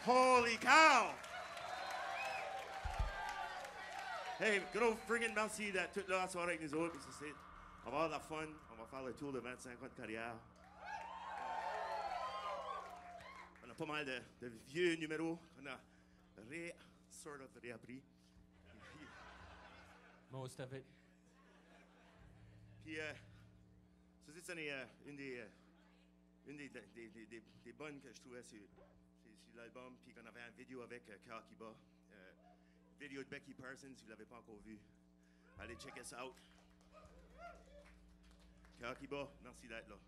Holy cow! Hey, gros friggin' merci d'être toute la soirée avec nous autres. On va avoir de la fun. On va faire le tour de 25 ans de carrière. On a pas mal de vieux numéros qu'on a réappris. Moi, c'était fait. Puis, ça, c'est une des bonnes que je trouvais sur l'album. Puis qu'on avait une vidéo avec Cœur qui bat. Vidéo de Becky Parsons, si vous ne l'avez pas encore vu. Allez, check us out. Cœur qui bat, merci d'être là.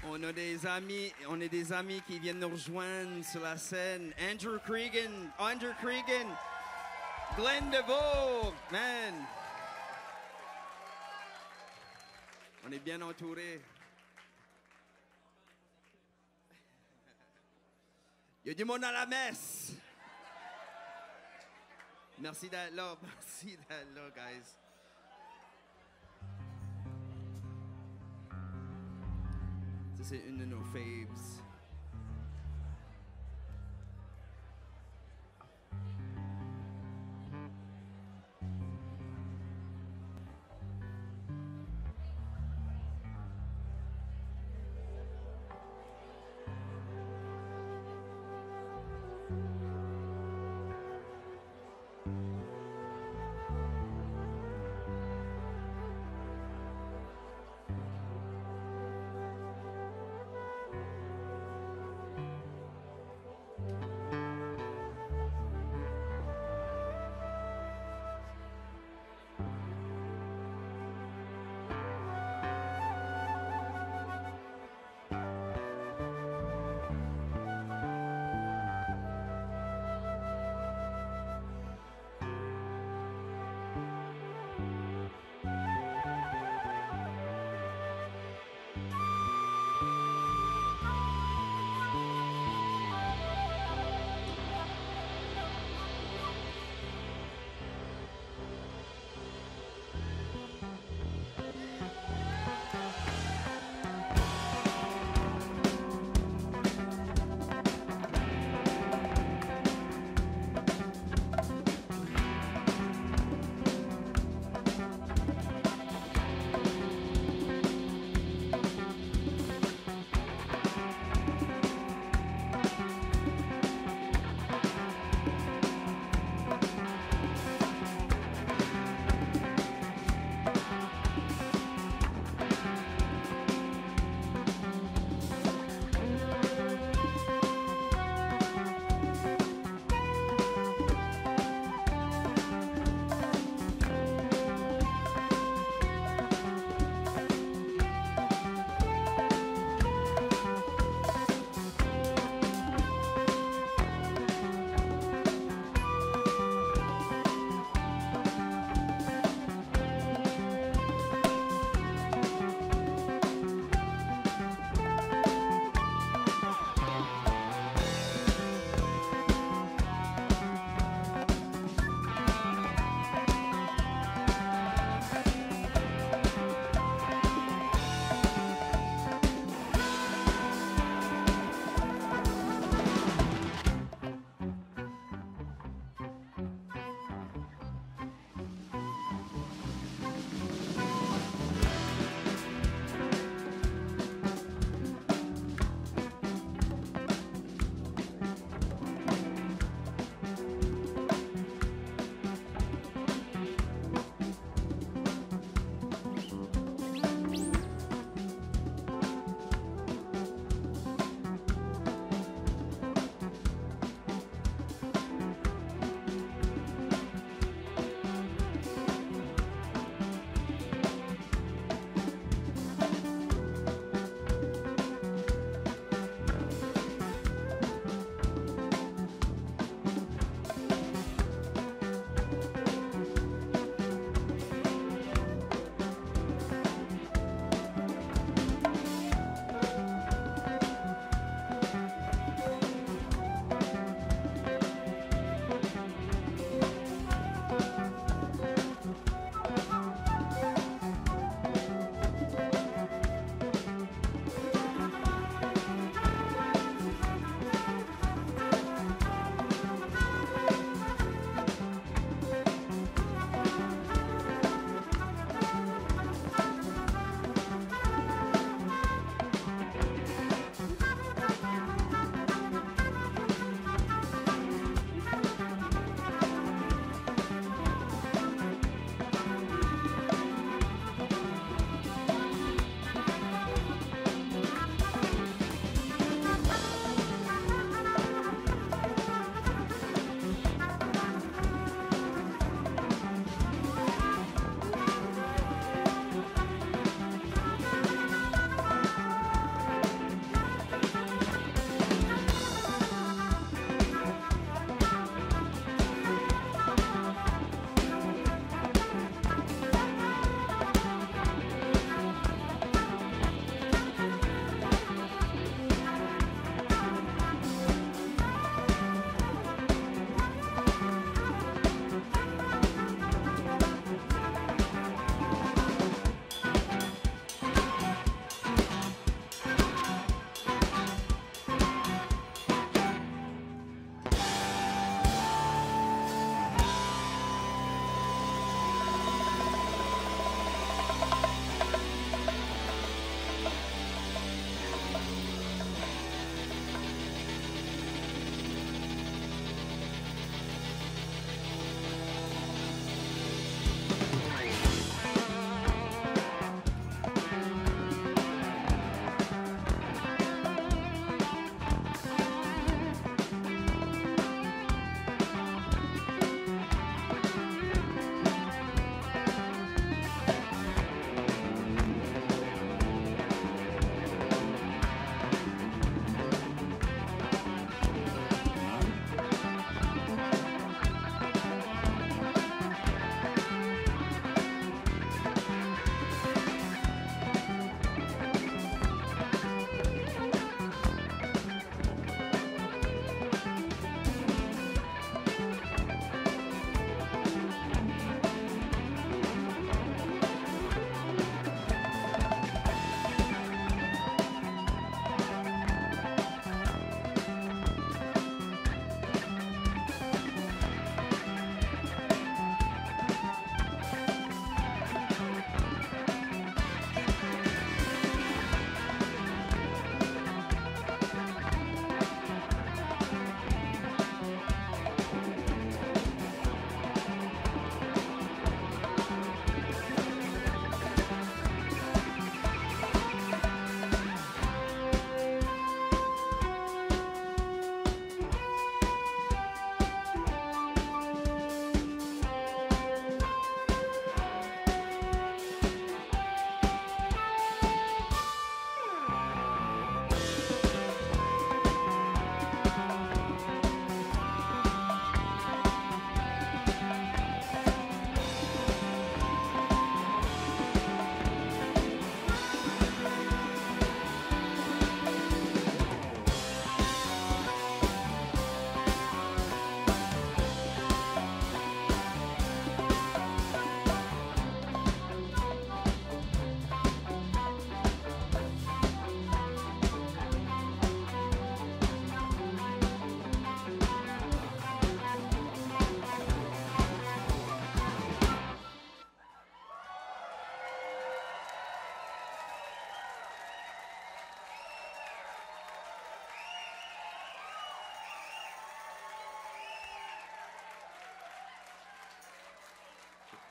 On a des amis qui viennent nous rejoindre sur la scène. Andrew Cregan, Glenn DeVoe, man. On est bien entourés. Il y a du monde à la messe. Merci d'être là, guys. Ça, c'est une de nos faves.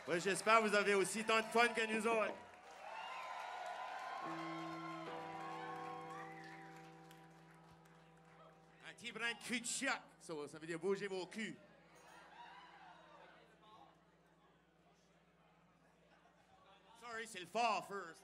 Ouais, j'espère que vous avez aussi tant de fun que nous autres. Un petit brin de cul de chioc, ça veut dire bouger vos culs. Sorry, c'est le fort first.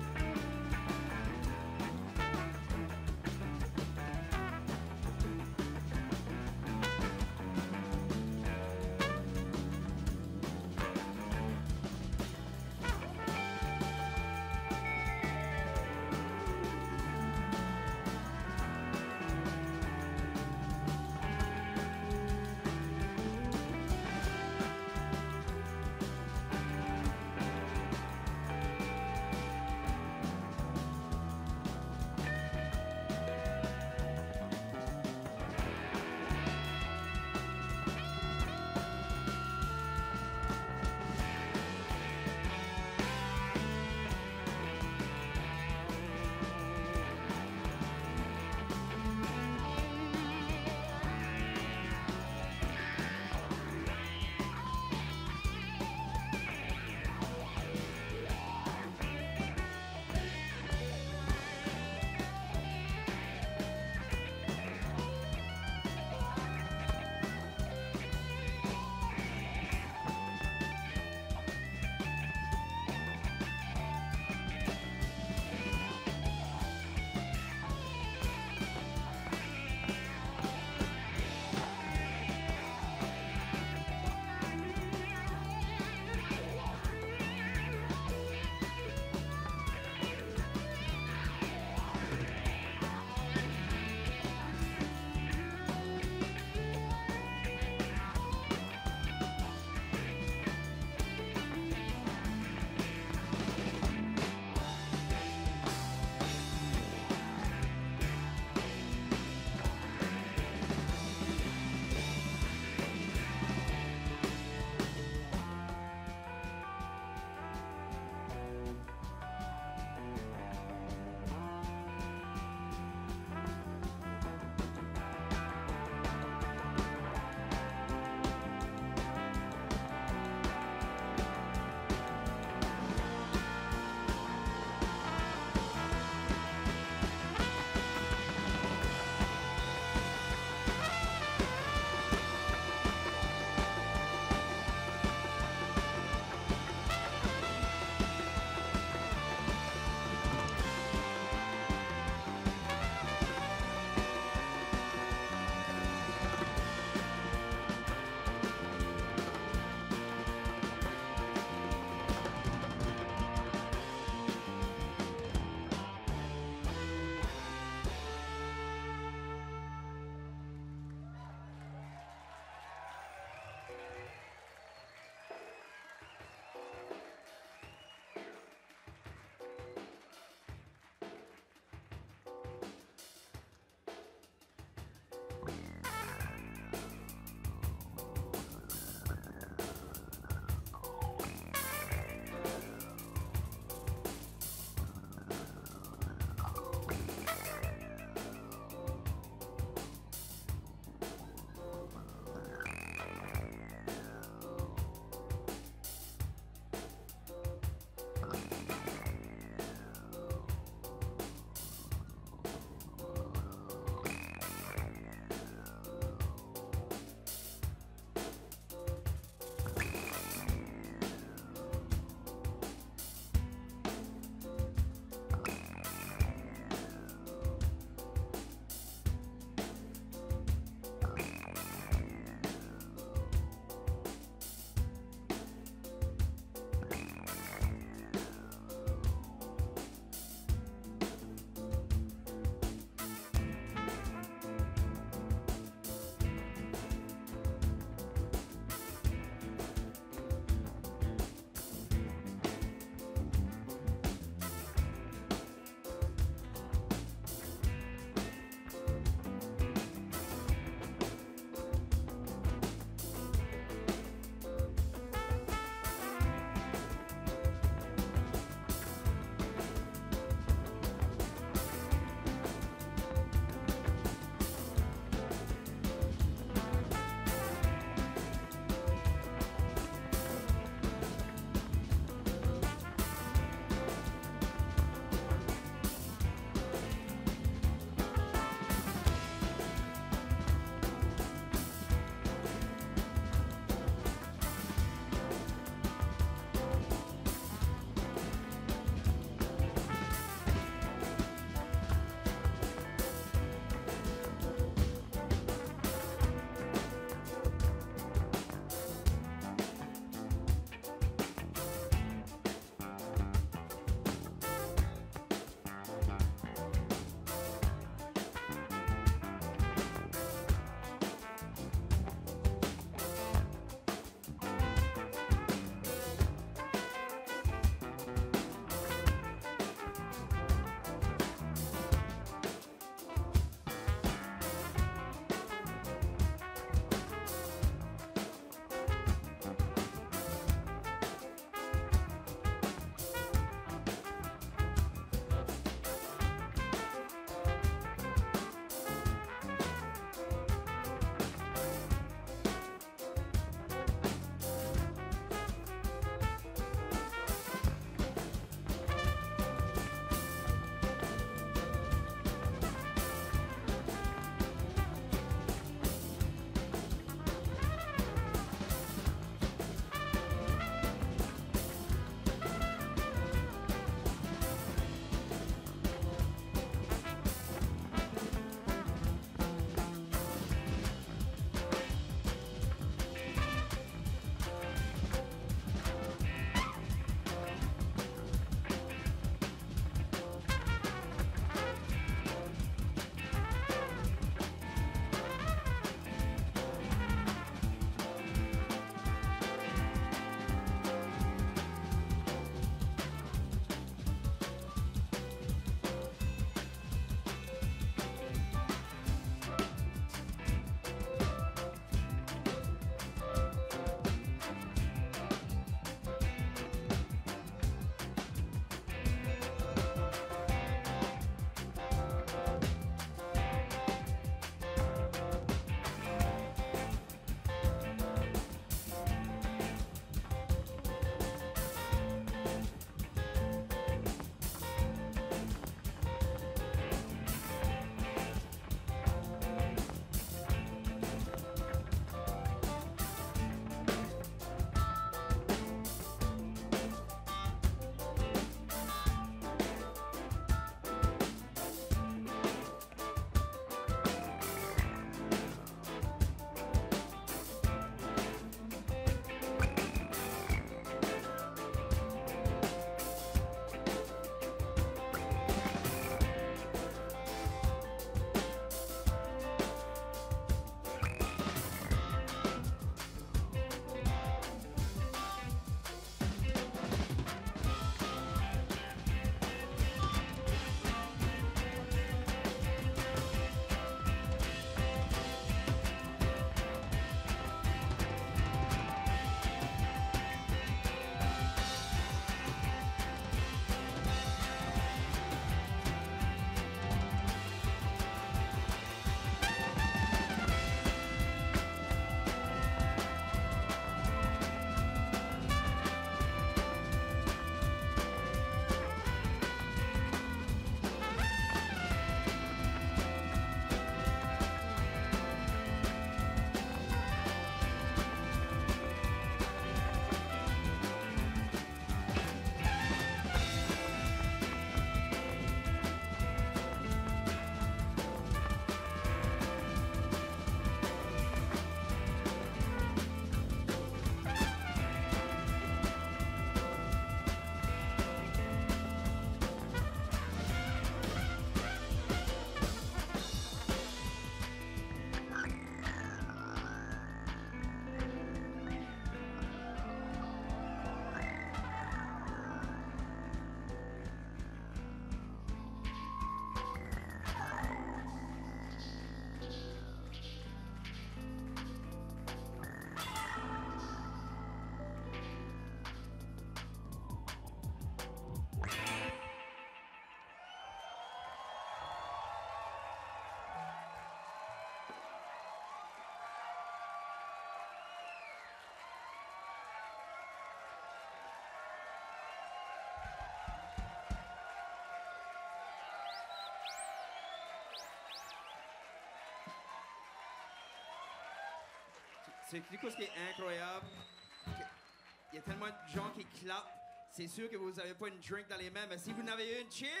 C'est quoi ce qui est incroyable? Il y a tellement de gens qui clapent. C'est sûr que vous n'avez pas une drink dans les mains, mais si vous en avez une, cheers!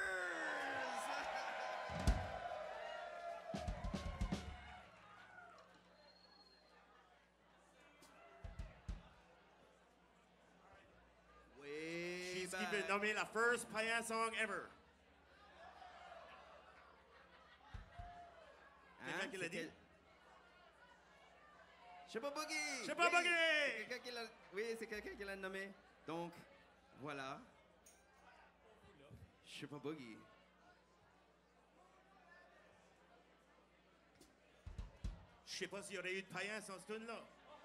She's been nommée la first païen song ever. C'est quelqu'un qui l'a dit? Je sais pas Boogie! Je sais pas Boogie! Oui, c'est quelqu'un qui l'a nommé. Donc, voilà. Je sais pas Boogie. Je sais pas s'il y aurait eu de païen sans ce tune-là.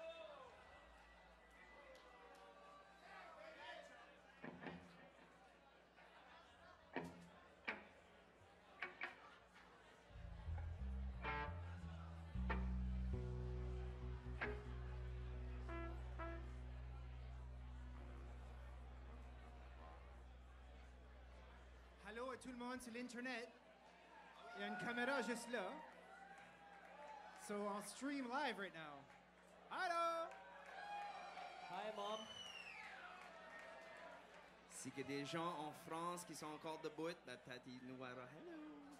Allô à tout le monde sur l'Internet. Il y a une caméra juste là. So on stream live right now. Allô? Hi, Mom. S'il y a des gens en France qui sont encore debout, la tati nous verra. Hello!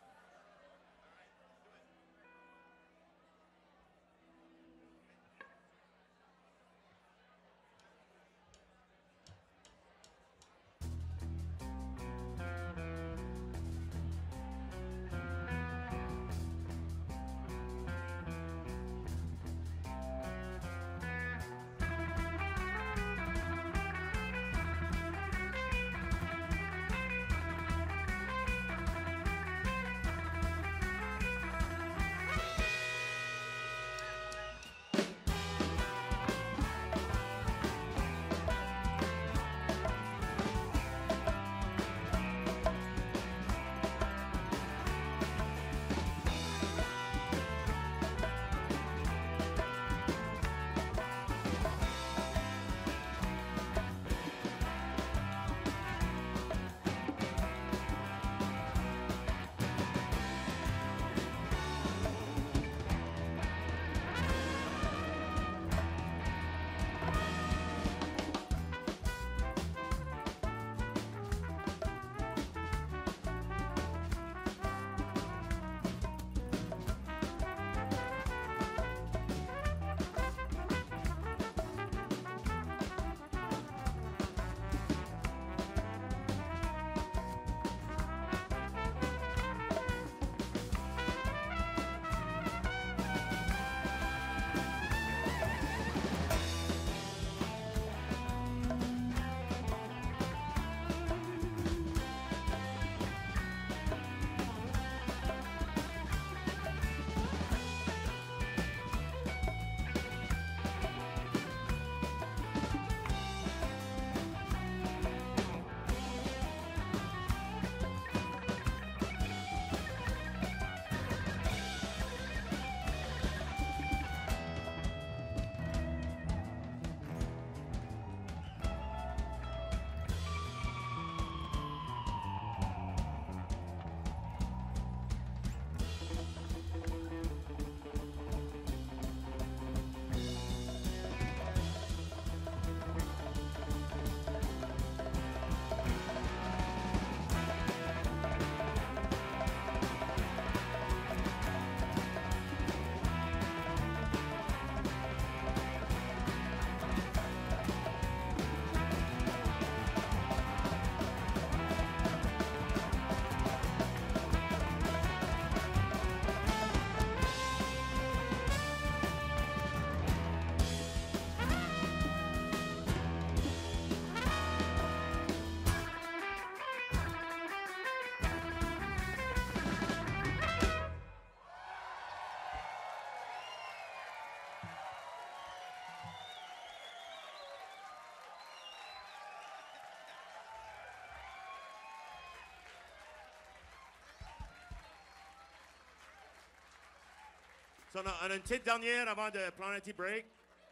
So, on a une petite dernière avant de prendre un petit break.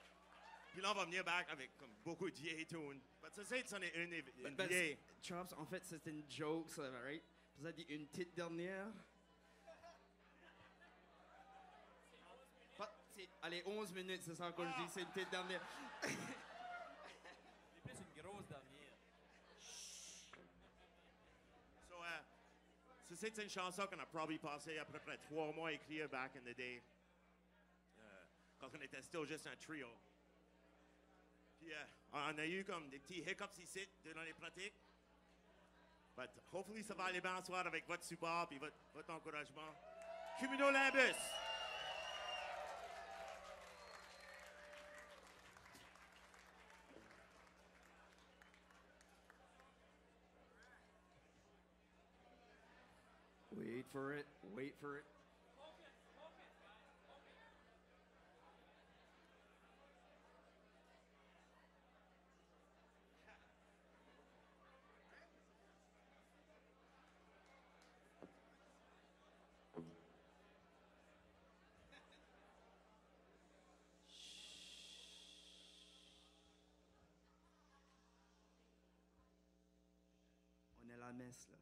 Puis là, on va venir back avec comme beaucoup de vieilles tunes. Ça, c'en est une vieille. Chops, en fait, c'était une joke, ça, right? Vous avez dit une petite dernière? Allez, 11 minutes, c'est ça que je dis, c'est une petite dernière. C'est plus une grosse dernière. So, c'est une chanson qu'on a probablement passé à peu près 3 mois à écrire back in the day. Quand on était still juste un trio. Puis on a eu comme des petits hiccups ici dans les pratiques. But hopefully ça va aller bien ce soir avec votre support et votre encouragement. Cumulonimbus! Wait for it, wait for it. On est à la messe, là.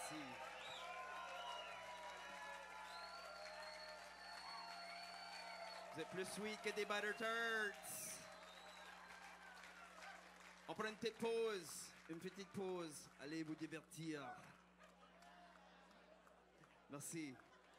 Merci. Vous êtes plus sweet que des butter tarts. On prend une petite pause. Une petite pause. Allez vous divertir. Merci.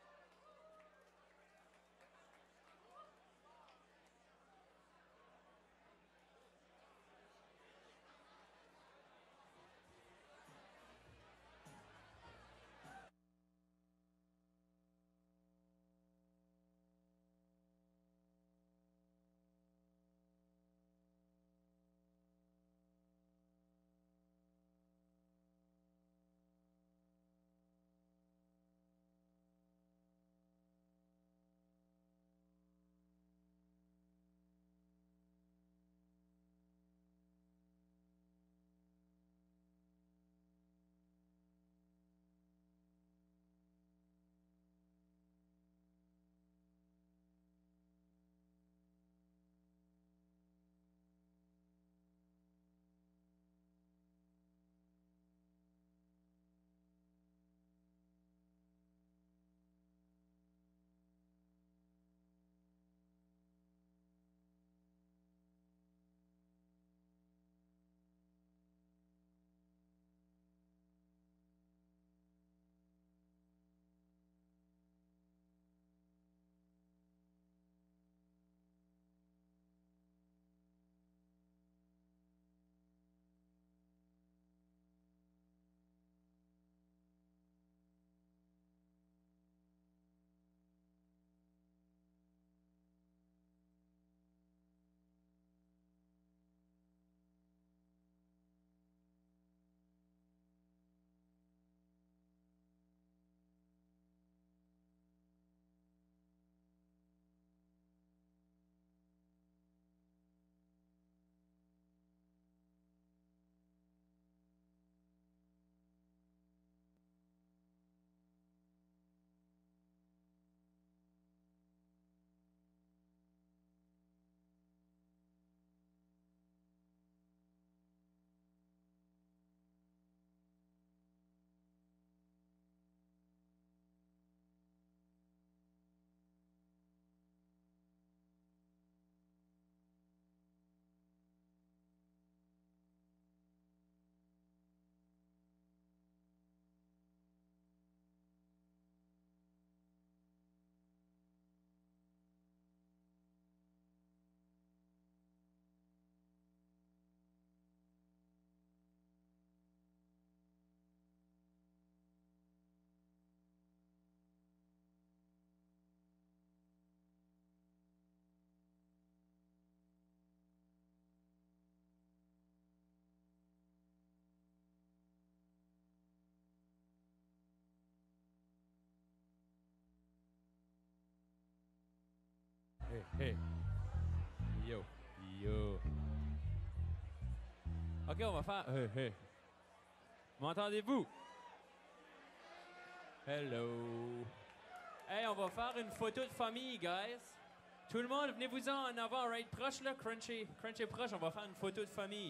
Hey, hey. Yo, yo. OK, on va faire... Hey, hey. M'entendez-vous? Hello. Hey, on va faire une photo de famille, guys. Tout le monde, venez-vous-en en avant, right proche, là. Crunchy proche, on va faire une photo de famille.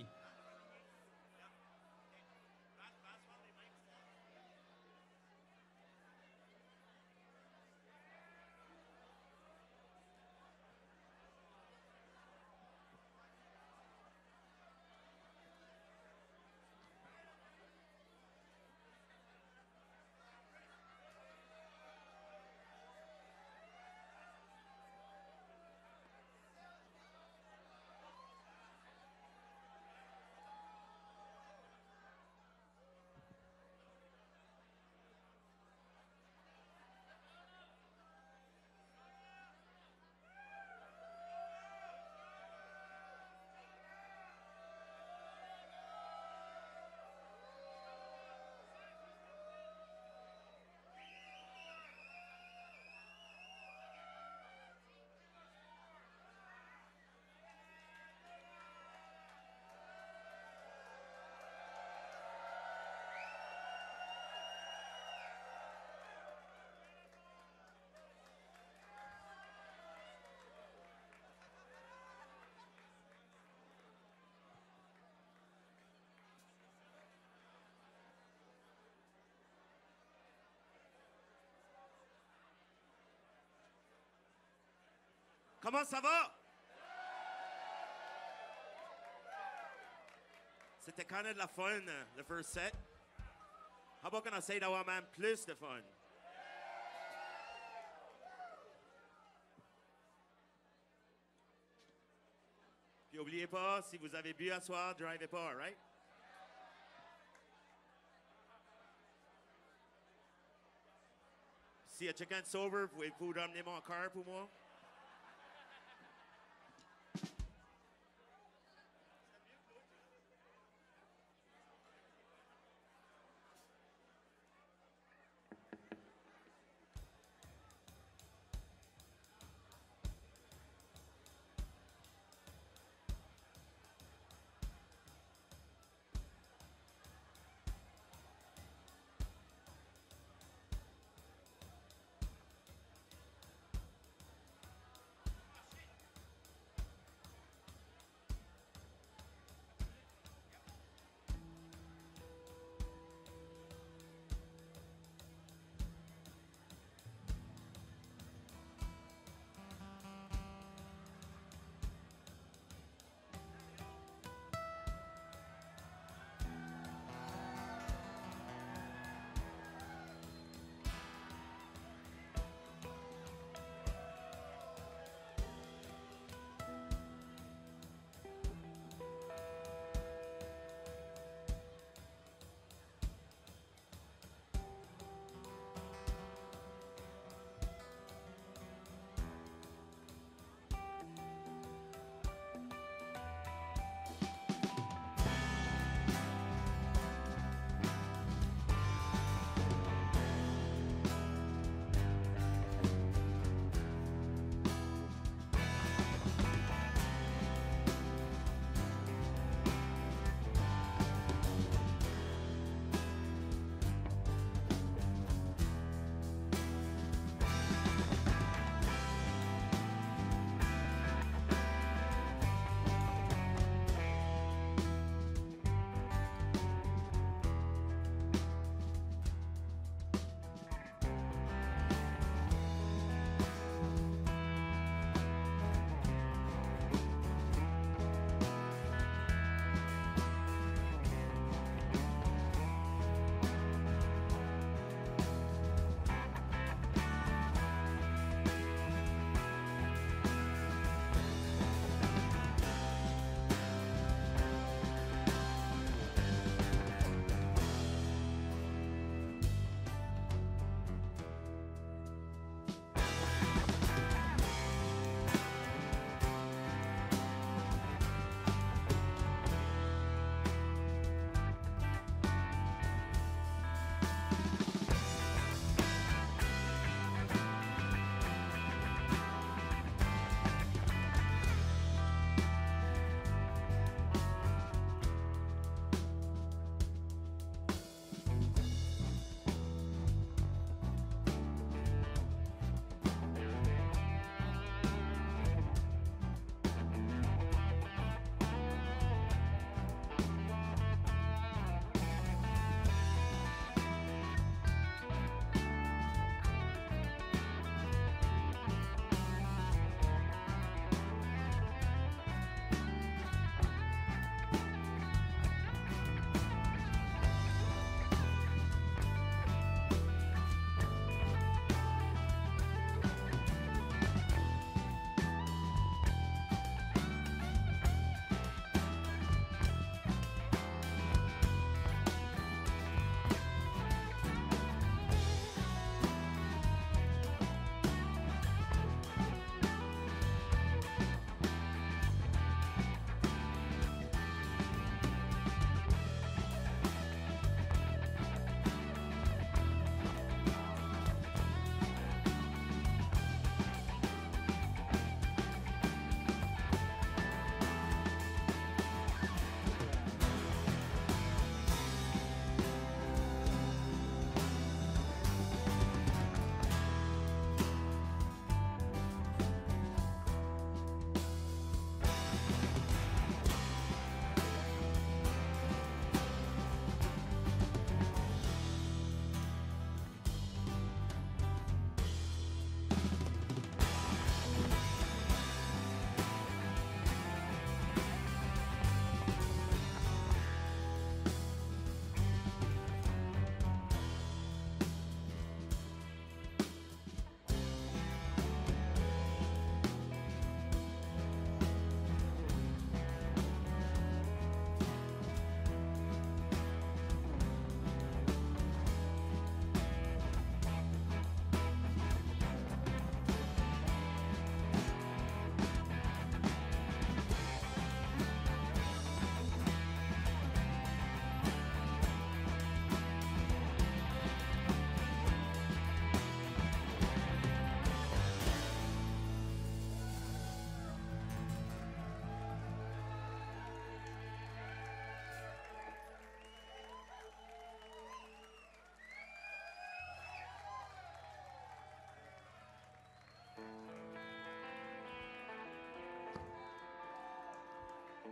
Comment ça va? C'était quand même de la fun, le first set. How about qu'on essaye d'avoir même plus de fun? Puis n'oubliez pas, si vous avez bu à soir, drivez pas, right? S'il y a quelqu'un de sober, pouvez-vous ramener mon car pour moi?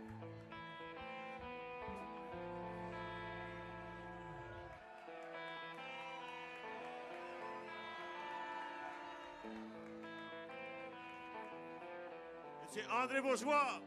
Monsieur André Bourgeois.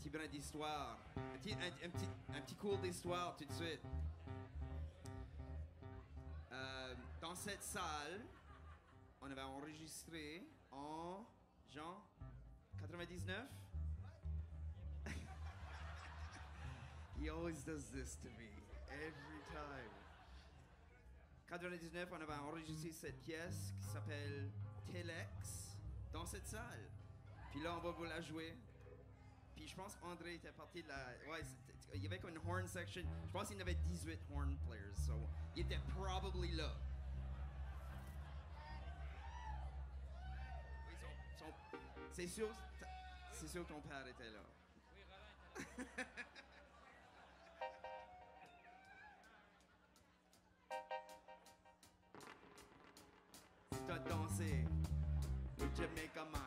petit brin d'histoire. Un petit cours d'histoire tout de suite. Dans cette salle, on avait enregistré en Jean 99. He always does this to me every time. 99, on avait enregistré cette pièce qui s'appelle Telex dans cette salle. Puis là, on va vous la jouer. Puis je pense qu'André était parti de la... Ouais, il y avait comme une horn section. Je pense qu'il y avait 18 horn players. So, il était probably là. Oui, c'est sûr que ton père était là. Oui, Roland était là. Tu as dansé le Jamaica Man.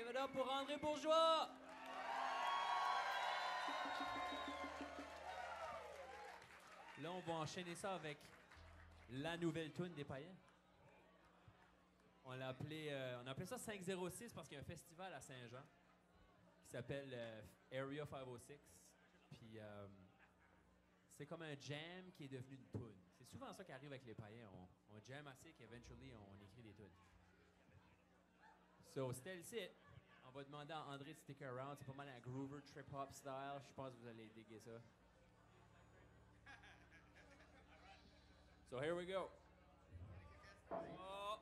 Give it up pour André Bourgeois! Là, on va enchaîner ça avec la nouvelle tune des Païens. On a appelé ça 506 parce qu'il y a un festival à Saint-Jean qui s'appelle Area 506. Puis c'est comme un jam qui est devenu une tune. C'est souvent ça qui arrive avec les Païens. On jam assez qu'eventually on écrit des tunes. So, c'était le site. On va demander à André de stick around. C'est pas mal un groover trip-hop style. Je pense que vous allez digger ça. So here we go. Oh.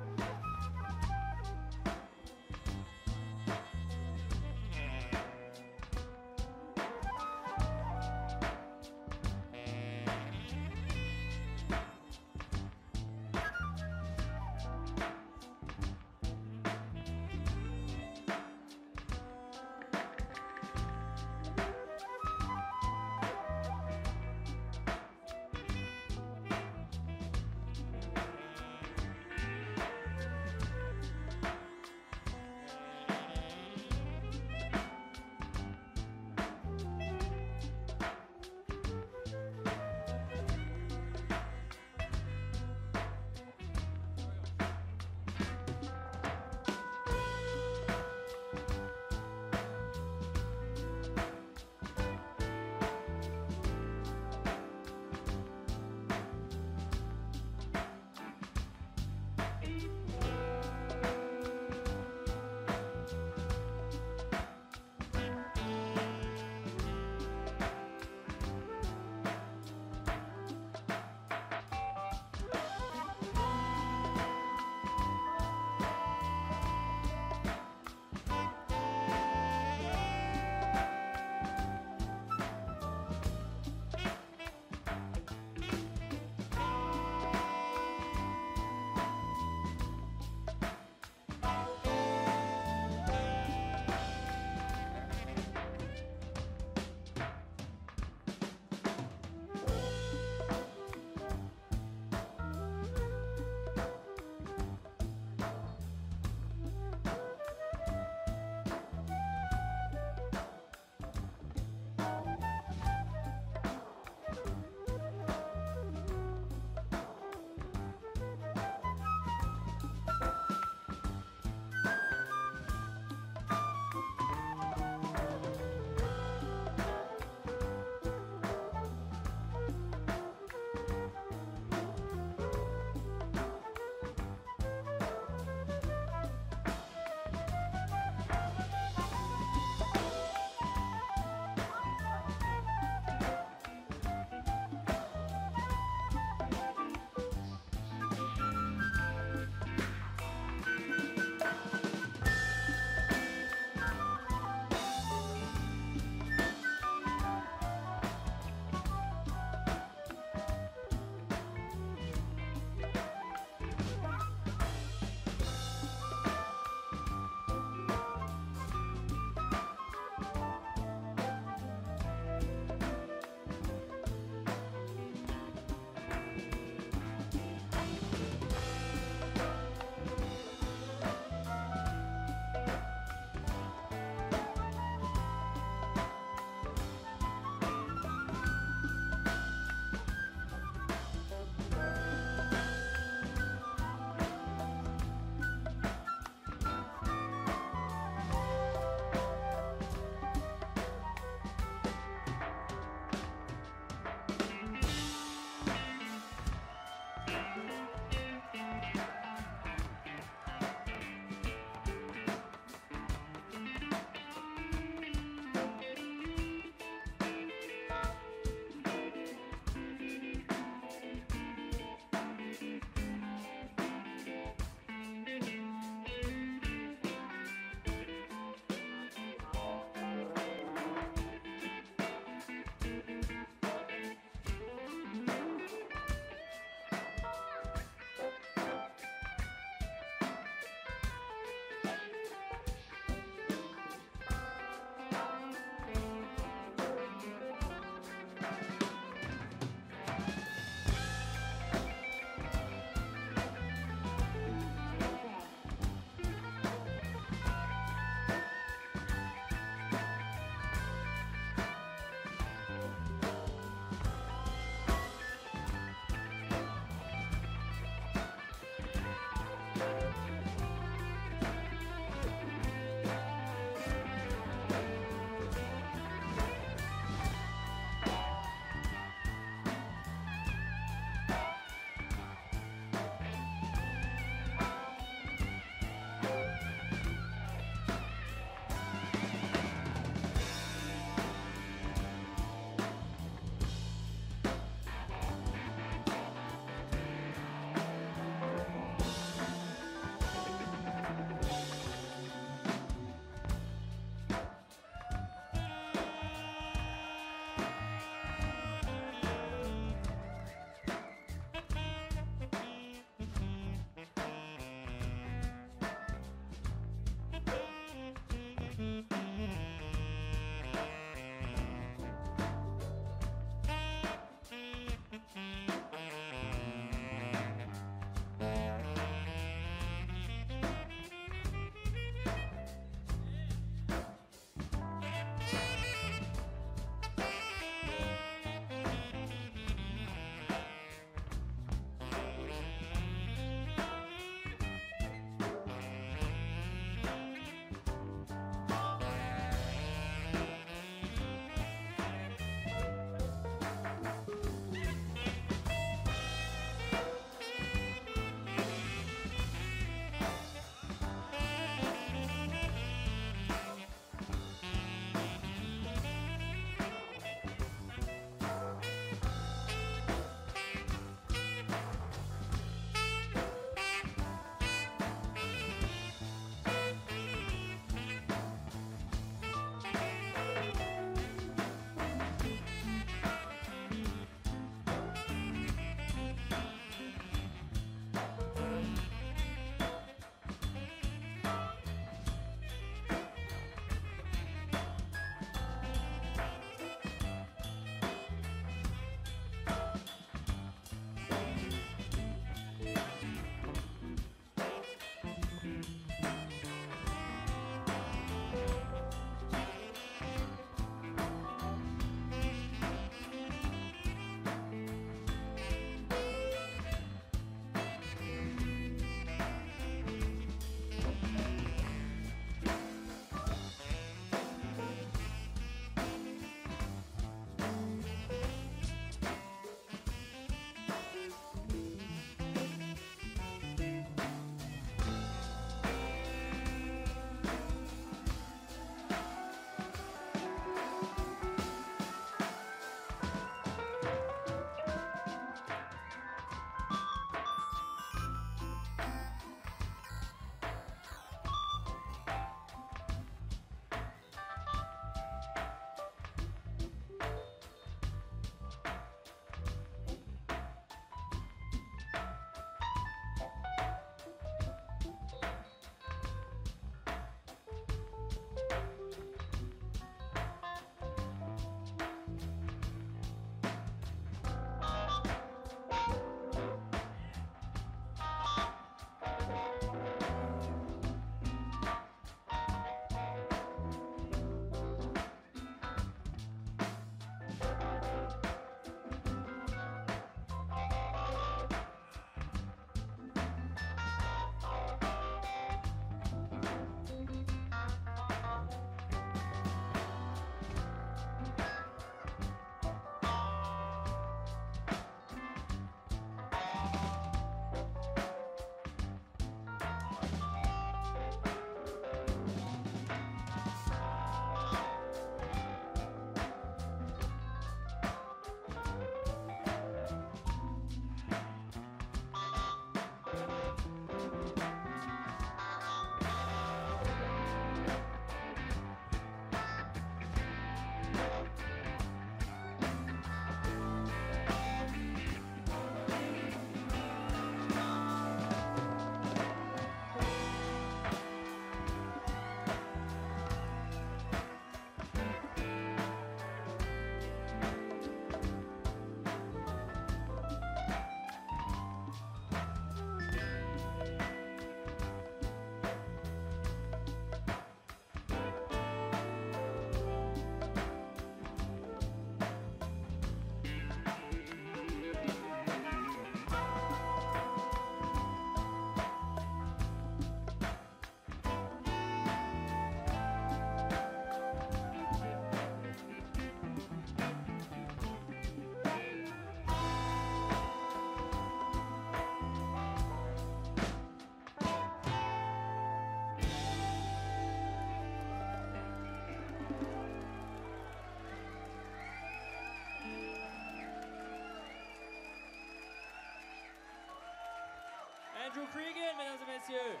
Andrew Cregan, mesdames et messieurs.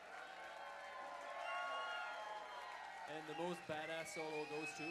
And the most badass solo goes to...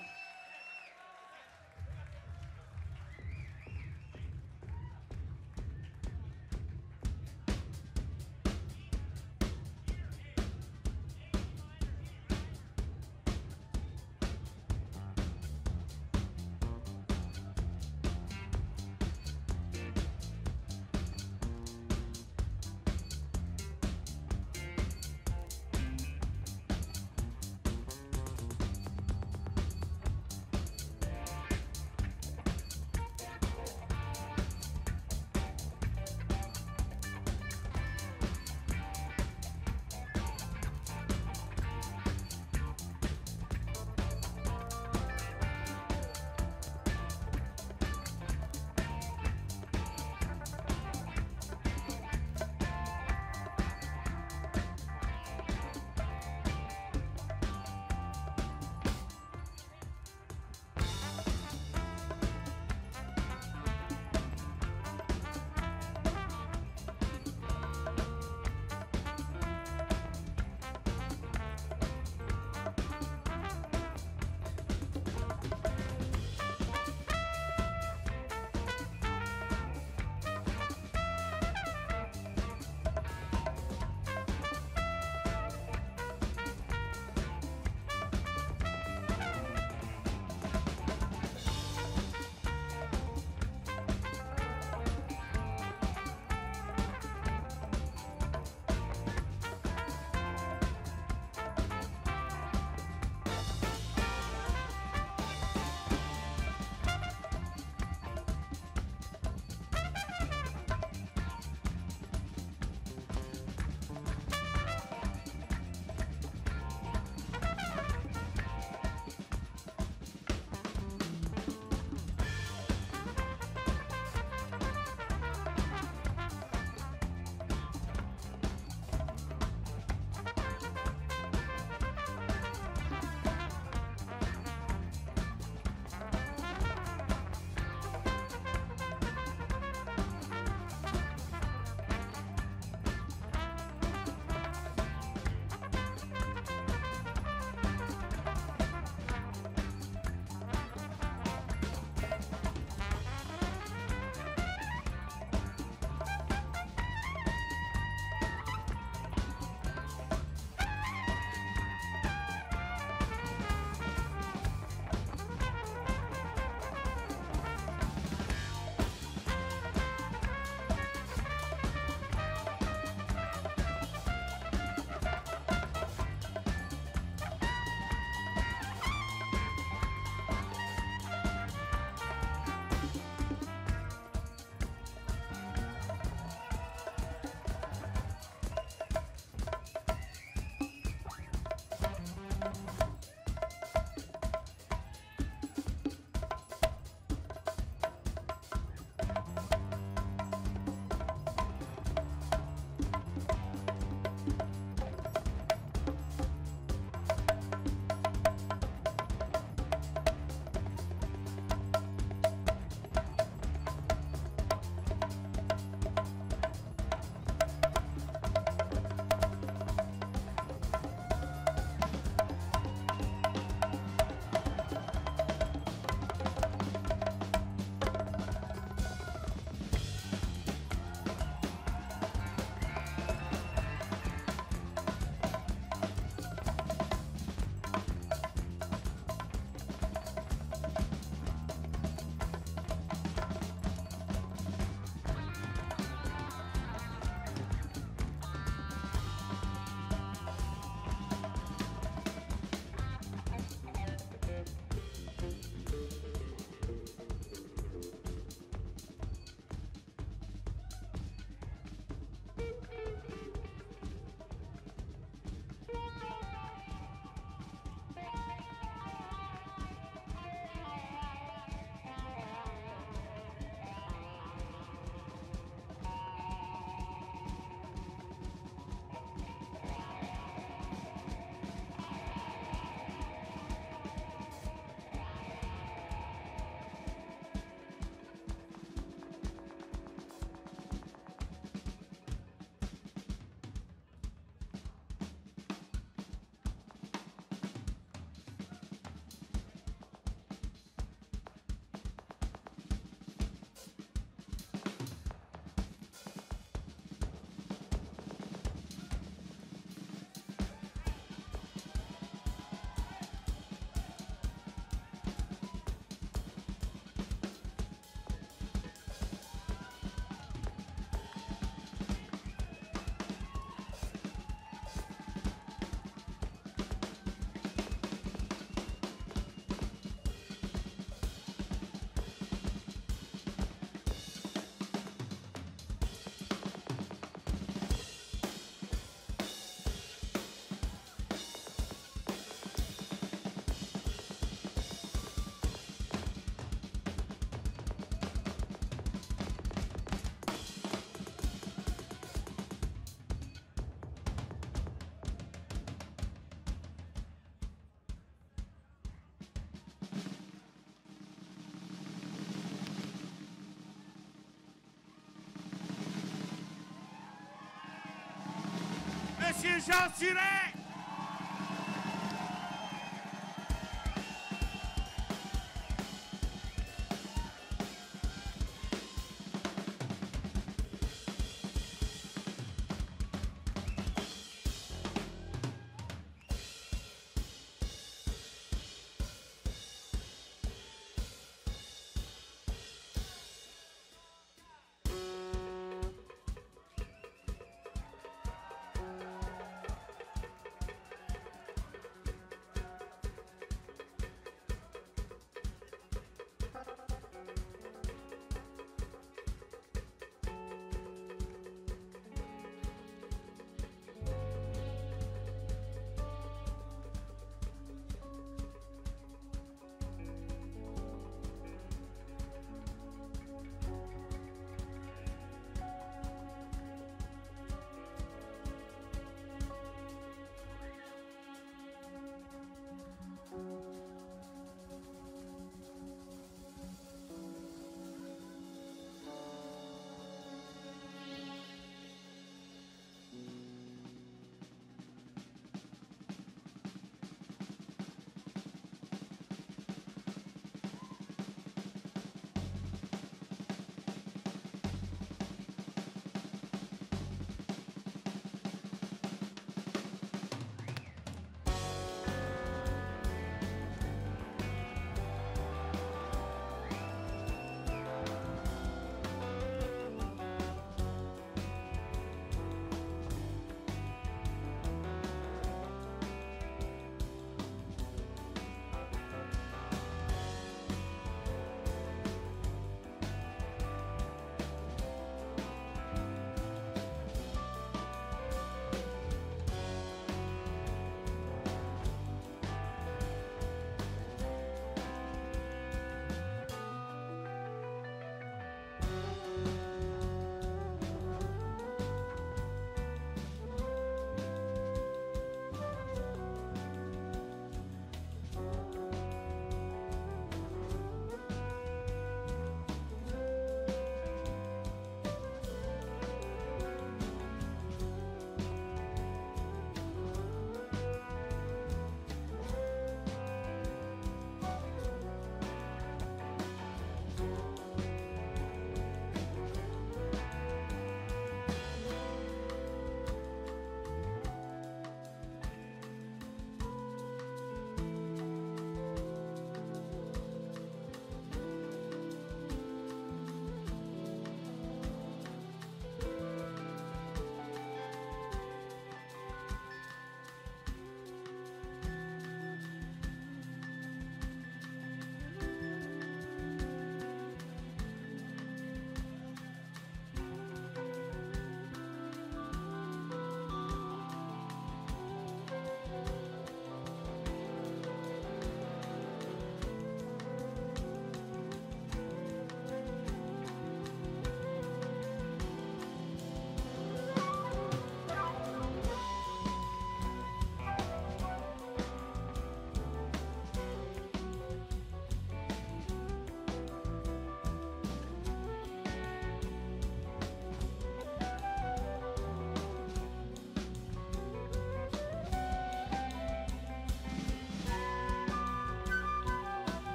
Jean Suret!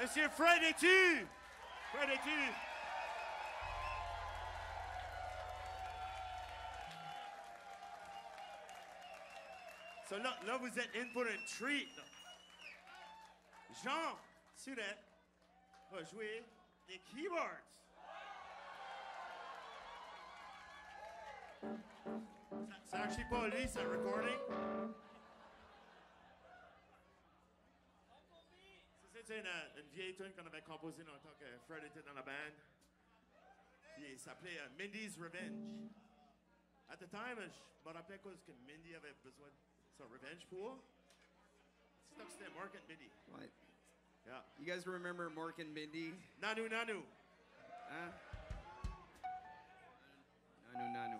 Monsieur Fred, es-tu? Fred, es-tu? So là, vous êtes in pour un treat. Là. Jean Surette va jouer des keyboards. C'est actually pas lui, c'est un recording. C'est une vieille tune qu'on avait composée dans le temps que Fred était dans la band. Puis il s'appelait Mindy's Revenge. At the time, je me rappelais cause que Mindy avait besoin de son revenge pour. C'est donc c'était Mark and Mindy. What? Yeah. You guys remember Mork and Mindy? Nanu Nanu. Huh? Nanu Nanu.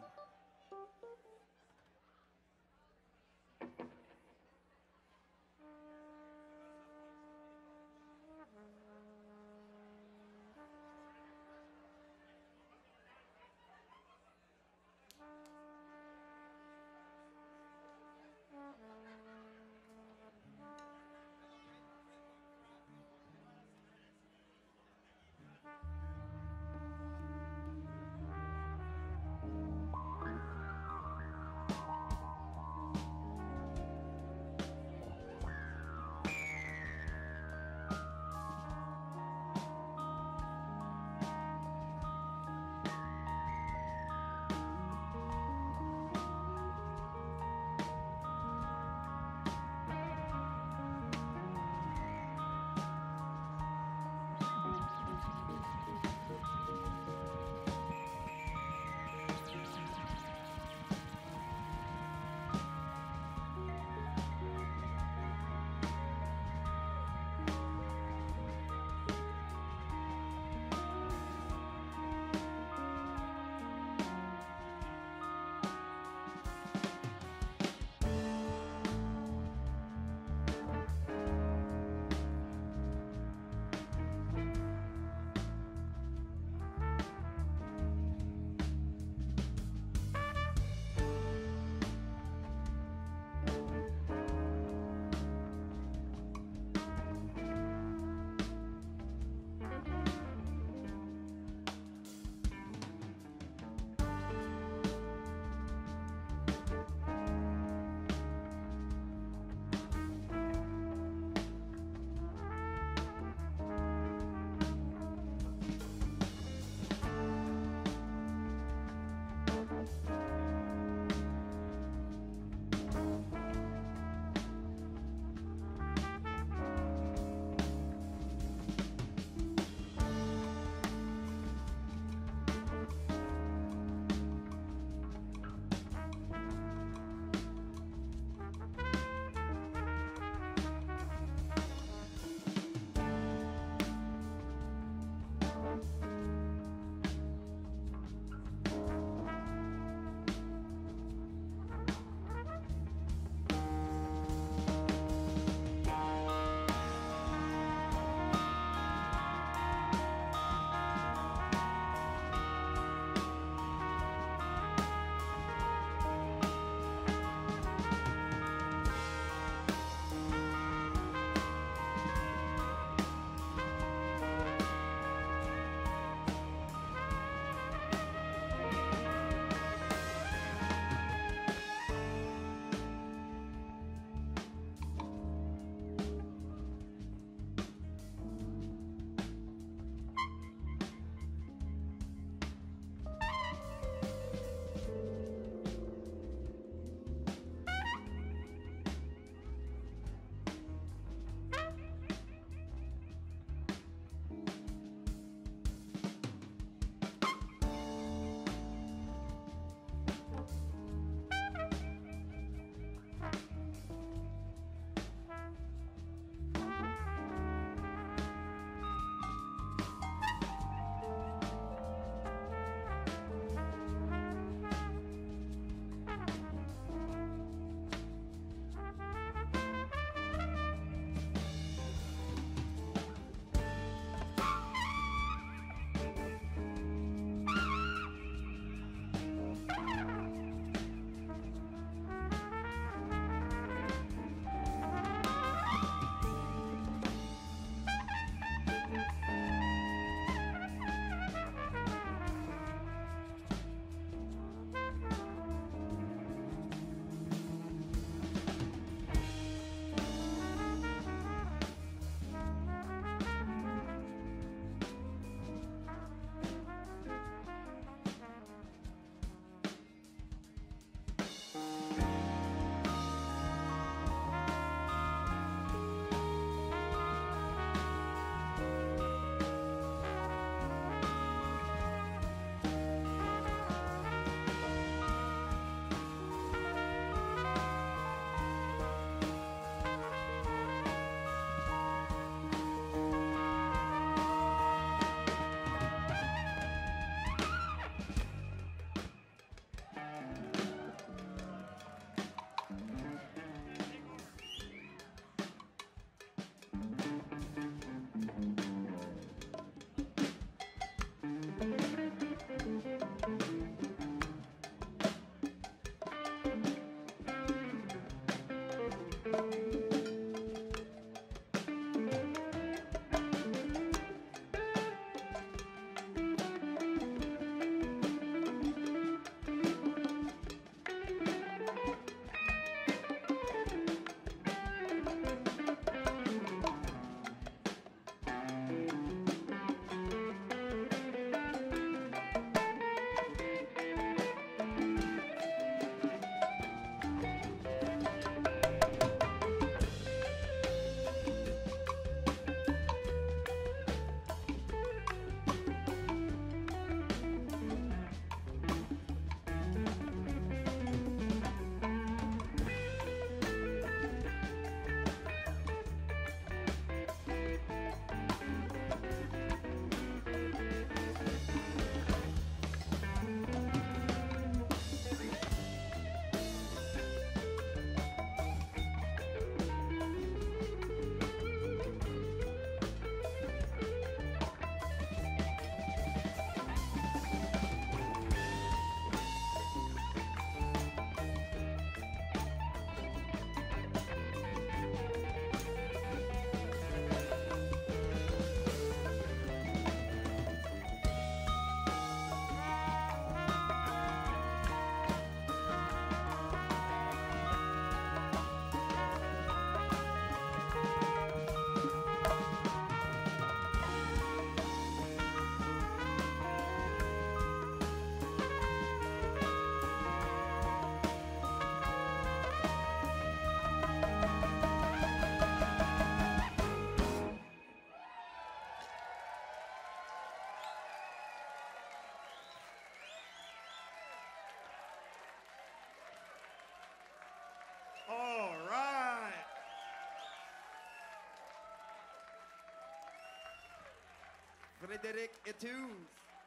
Frédéric Etous.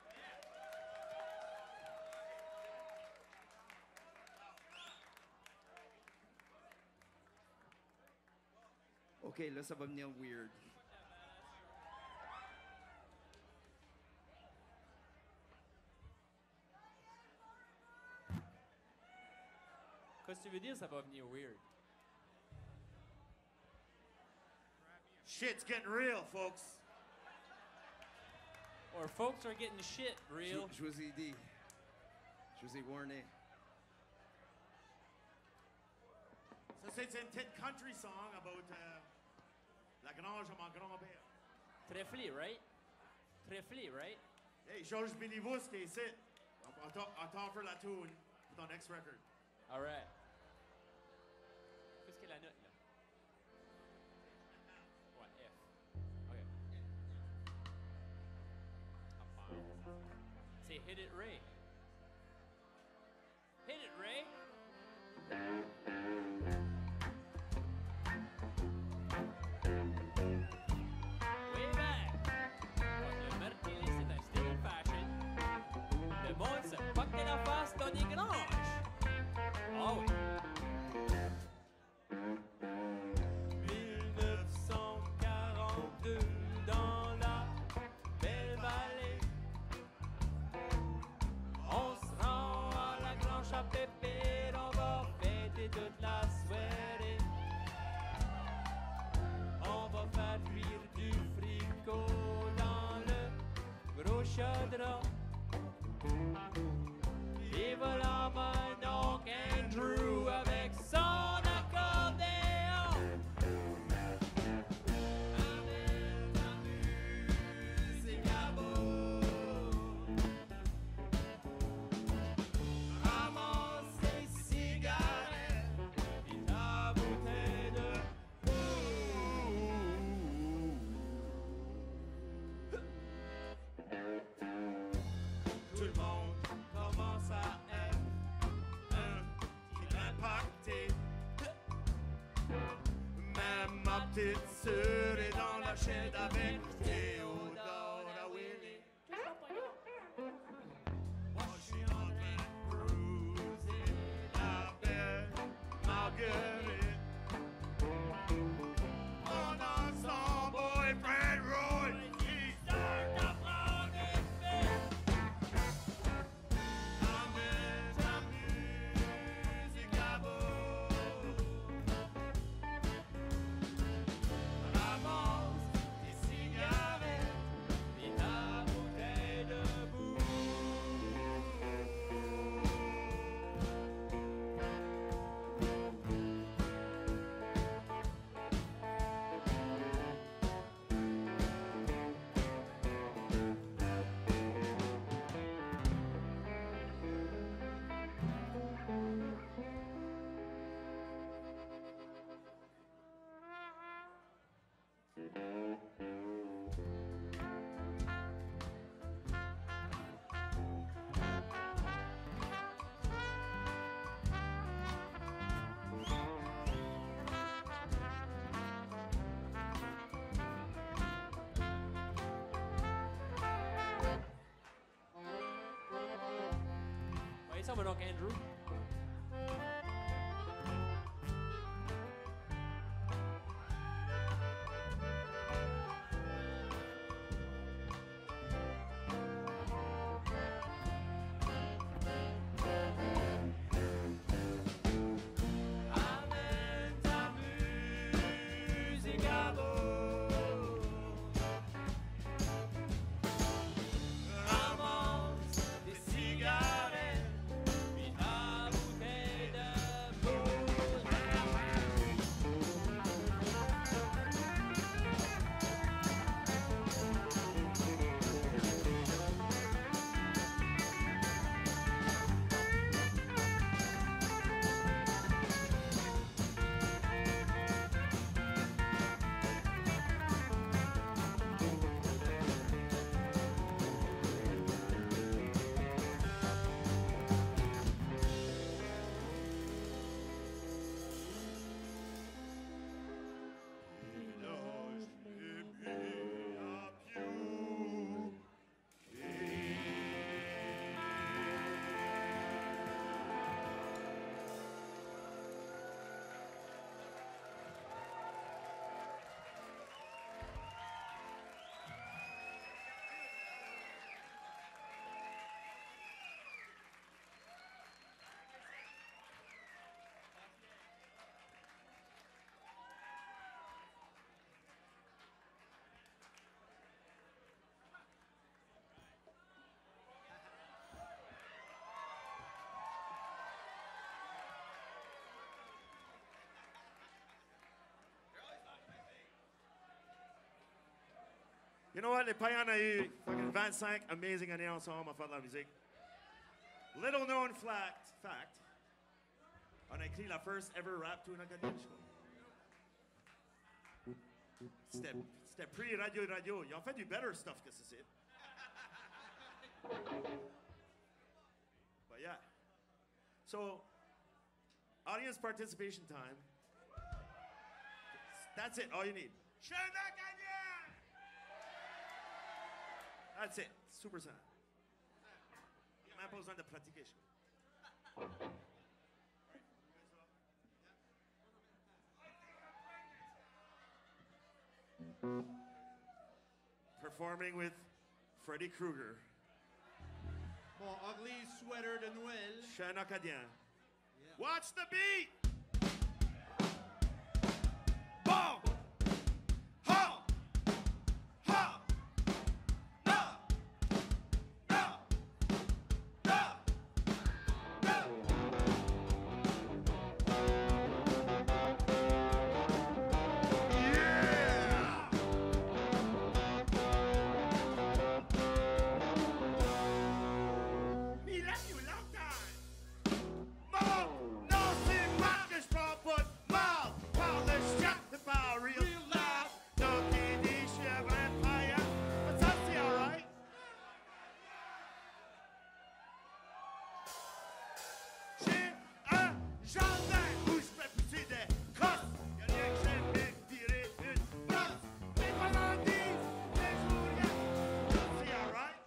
OK, là, ça va venir weird. Qu'est-ce que tu veux dire, ça va venir weird? Shit's getting real, folks. Or folks are getting shit real. Je vous ai dit. Je vous ai warné. Ça, c'est une petite country song about la grange de mon grand-père. Trèfli, right? Trèfli, right? Hey, Georges Béliveau, qui est ici. On t'offre la tune pour ton next record. All right. Qu'est-ce que la note, là? Ouais, F. OK. C'est Hit It Ray. Hit it, Ray. Way back. Quand le martini, c'est un style fashion, le monde se fuckait la face dans des granges. Oh oui. 1942 dans la belle vallée. On se rend à la grange à Pépé, on va fêter toute la soirée. On va faire cuire du fricot dans le gros chaudron. Et voilà mon oncle Andrew avec son accordéon. Amène la musique à beau. Ramasse les cigarettes et ta bouteille de Tout le monde commence à être un petit impacté. Même ma petite sœur est dans la chaîne avec Théodore à Willy. Moi je suis en train de cruiser la belle Marguerite. On a son boyfriend Roy qui start à prendre une fête. Amène ta musique à beau. Ramasse tes cigarettes et ta bouteille de boue. Voyez ça, mon oncle Andrew? Amène ta musique à beau. Ramasse tes cigarettes, puis ta You know what? Les Païens ont eu fucking 25 amazing années ensemble à faire de la musique. Little known fact, on a écrit la first ever rap tune acadienne, je crois. C'était pre-radio. Ils ont fait du better stuff que ceci. But yeah. So, audience participation time. That's it, all you need. That's it. Super simple. Même pas besoin de pratiquer. Performing with Freddy Krueger. Mon ugly sweater de Noël. Chant acadien. Watch the beat! Bon! Ha! Ha! No! No! No! No! Yeah! Me love you long time. Bon! Non, c'est moi que je prends pas de mal. Parle de chat, c'est pas real loud. Donc, il dit, je suis un vrai païen. But ça, c'est alright. J'ai un jardin où je peux pousser des crosses. Y'a rien que j'aime bien tirer une brosse. Mais pendant 10 jours, rien. Ça, c'est alright.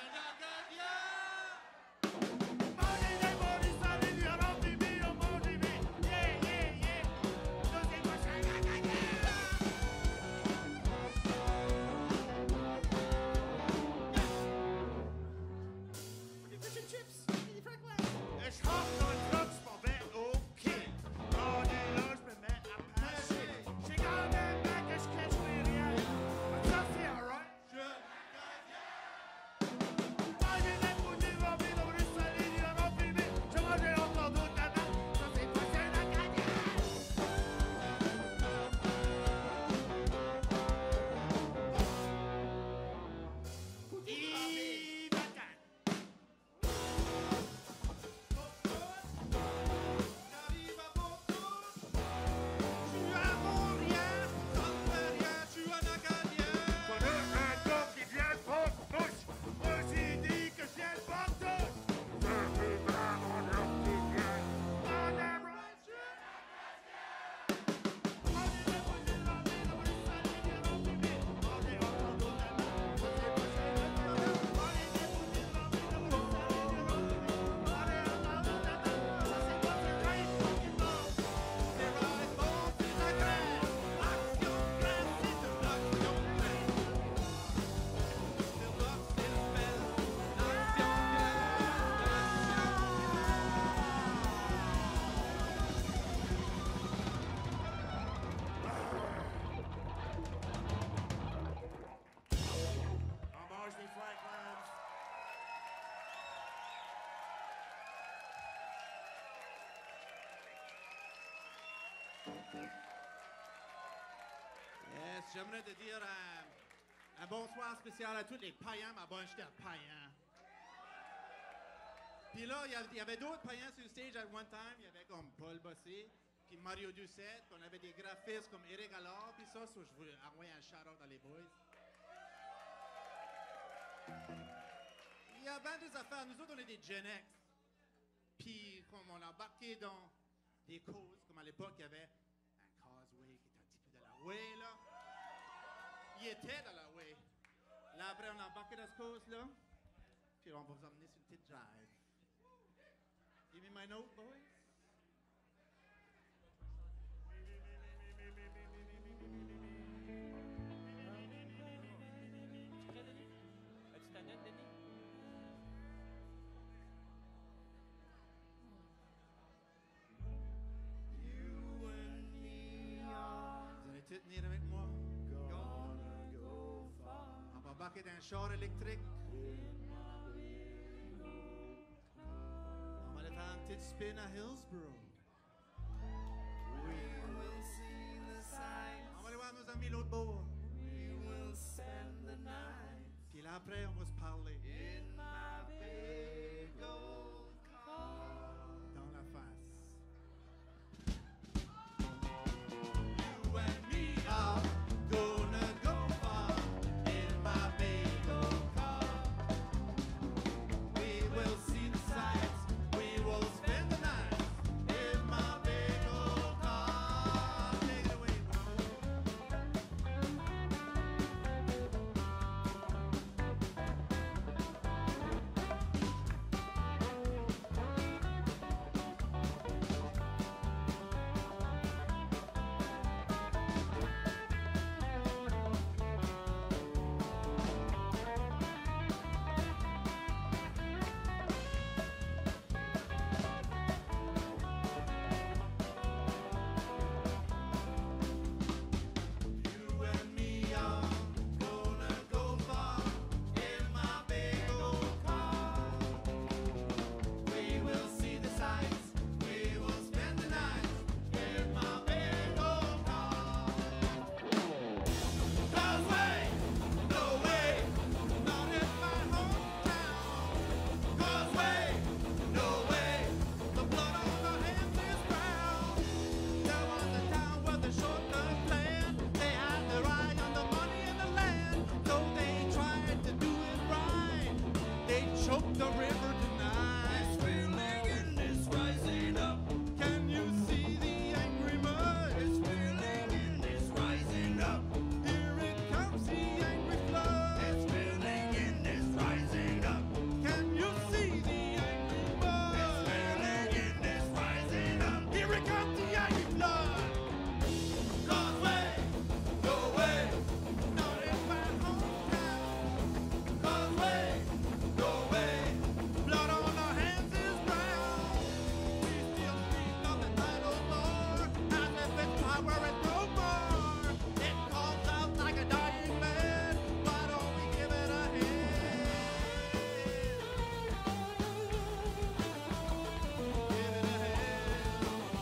Ich hab noch einen Platz von Bett, okay. Oh, die Leute mit mir abpassen. She got that back, ich catch me rien. But that's the alright. Mange des bougies remplis dans les salines, il y en a plus vite. Je mangeais encore d'autres tabac. Ça, c'est pas c'est la gagnante. On mange des fried clams. Yes, j'aimerais te dire un bonsoir spécial à tous les païens, ma bonne, j'étais un païen. Puis là, il y avait d'autres païens sur le stage at one time. Il y avait comme Paul Bossé, puis Mario Doucette, puis on avait des graphistes comme Eric Allard, puis ça, je voulais envoyer un shout-out dans les boys. Il y a bien des affaires. Nous autres, on est des Gen X. Puis, comme on a embarqué dans des causes, comme à l'époque, il y avait un causeway qui était un petit peu dans la way, là. Il était dans la way. Là, après, on a embarqué dans ce cause-là. Puis, on va vous emmener sur une petite drive. Give me my note, boys. Es-tu prêt, Denis? As-tu ta note, Denis? Vous allez tous venir avec moi. On va embarquer dans un char électrique. On va aller faire un petit spin à Hillsborough. On va aller voir nos amis l'autre bord. We will spend the night. après, on va se parler. In my big old car. Dans la face. You and me are gonna go far in my big old car. We will see the sights, we will spend the night in my big old car. Take it away, You and me are gonna go far in my big old car. We will see the sights, we will spend the night in my big old car. 'Cause way, no way, not in my hometown. 'Cause way, no way, the blood on our hands is brown. There was a town where the short-term plan, they had their eye on the money and the land. So they tried to do it right. They choked the river tonight. It's feeling and it's rising up. Can you see the angry mud? It's feeling and it's rising up. Here it comes, the angry flood. It's feeling and it's rising up. Can you see the angry mud? It's feeling and it's rising up. Here it comes, the angry flood. 'Cause way, no way, not in my hometown. 'Cause way, no way, blood on our hands is brown. We still speak of the title bar, as if its power is no more. It calls out like a dying man. Why don't we give it a hand? Give it a hand.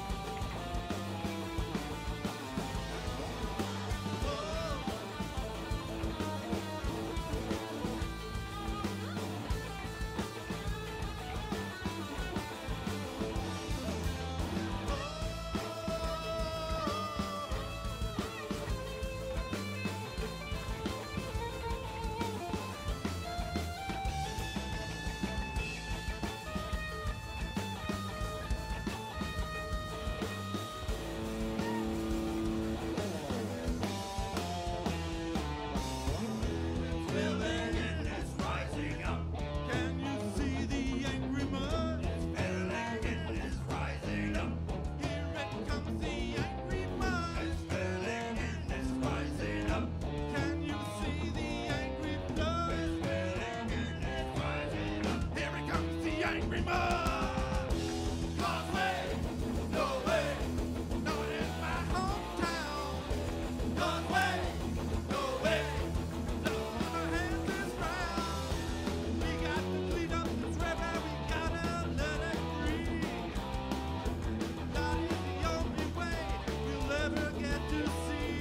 Feeling and it's rising up. Can you see the angry mud? It's feeling and it's rising up. Here it comes, the angry mud. It's feeling and it's rising up. Can you see the angry flood? It's feeling and it's rising up. Here it comes, the angry mud. 'Cause way, no way, not in my hometown. 'Cause way, no way, blood on our hands is brown. We got to clean up this river, we gotta let it breathe. That is the only way we'll ever get to see.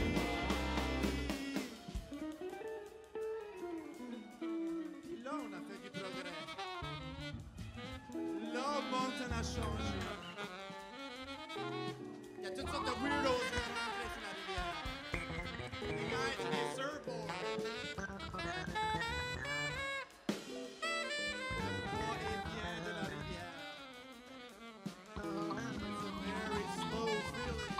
Puis là, on a fait du progrès. Là, Moncton a changé. Il y a toutes sortes de weirdos qui sont rentrés sur la rivière. Des guys et des surfboards. On est bien de la rivière. It's a very slow feeling.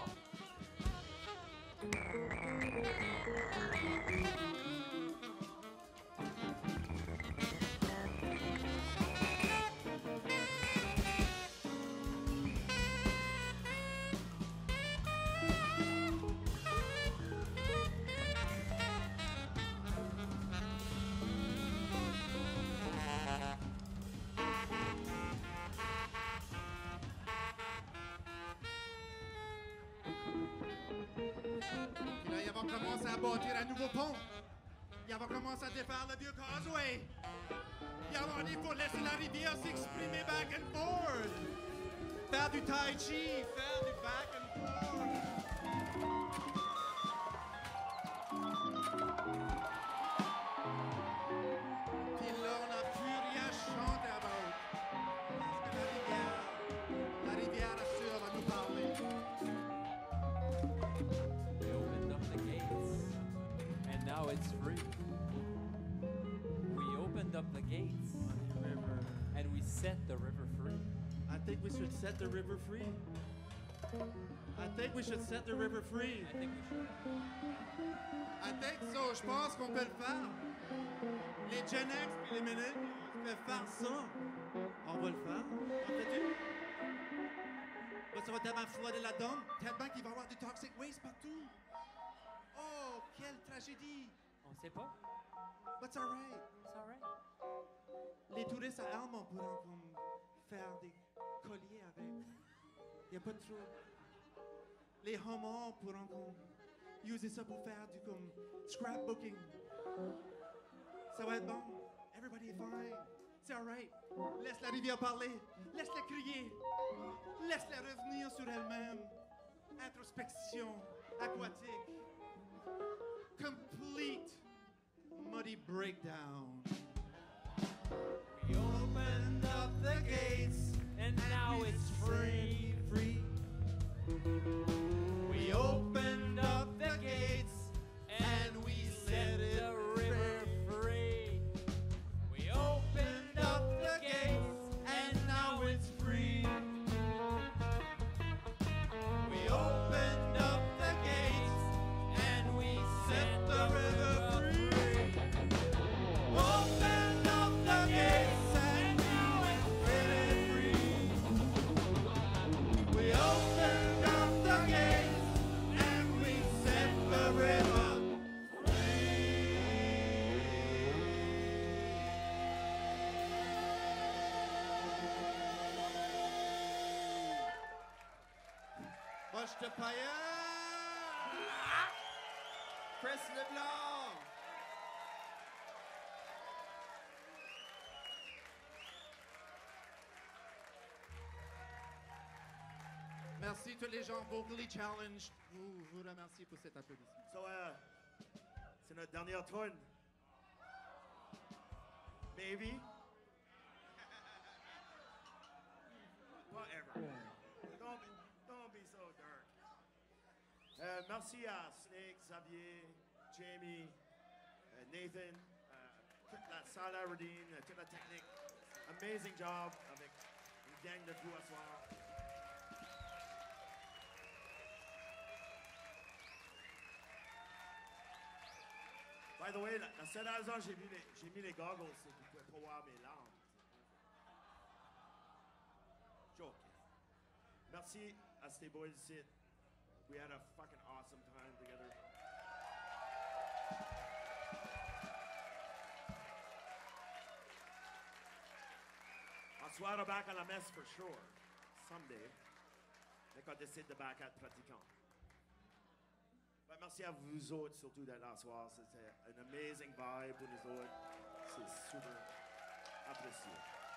Puis là, ils vont commencer à bâtir un nouveau pont. Ils vont commencer à défaire le vieux causeway. Il faut laisser la rivière s'exprimer back and forth. Faire du tai chi, faire du back and forth. it's free. We opened up the gates and we set the river free. I think we should set the river free. I think we should set the river free. I think we should. I think so. Je pense qu'on peut le faire. Les Gen X et les Millennials, on peut faire ça. On va le faire. En fais-tu? Ça va tellement flotter la donne, tellement qu'il va y avoir du toxic waste partout. Oh, quelle tragédie. On sait pas. But it's alright. It's alright. Les touristes à Alma pourront comme faire des colliers avec. Il n'y a pas de trouble. Les homos pourront comme utiliser ça pour faire du comme scrapbooking. Ça va être bon. Everybody is fine. C'est alright. Laisse la rivière parler. Laisse-la crier. Laisse-la revenir sur elle-même. Introspection aquatique. Complete muddy breakdown. We opened up the gates And now it's free. Free. We opened up the gates and we set it the river free. We opened up the gates and now it's free. We opened up the gates and we set the river free. Opened up the gates and now it's really free. We opened up the gates and we set the river Moche de païen! Chris Leblanc! Merci tous les gens vocally challenged. Vous remercie pour cet applaudissement. So, c'est notre dernière tune. Maybe. Whatever. Don't be so dark. Merci à Snake, Xavier, Jamie, Nathan, toute la salle à Rodin, toute la technique. Amazing job avec une gang de fous à soir. By the way, la seule raison j'ai mis les goggles, c'est que vous pouvez pas voir mes larmes. Joke. Merci à ces boys ici. We had a fucking awesome time together. On se verra back à la messe for sure. Someday. Dès qu'on décide de back être pratiquant. Ben, merci à vous autres surtout d'être là ce soir. C'était un amazing vibe pour nous autres. C'est super apprécié.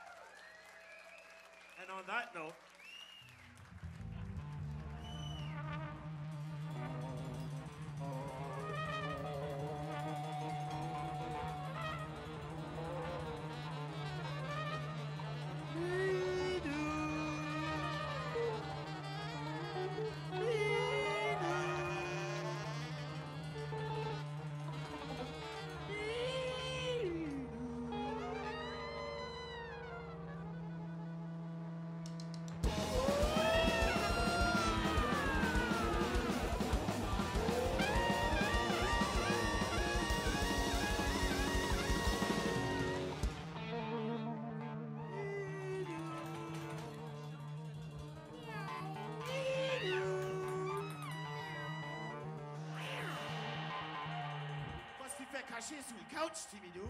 And on that note, caché sous le couch, Timidou.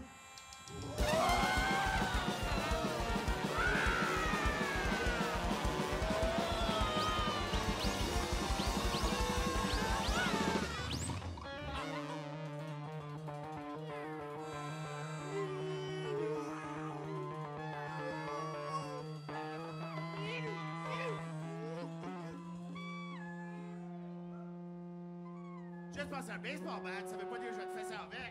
Juste parce que c'est un baseball bat, ça veut pas dire que je vais te faire ça avec.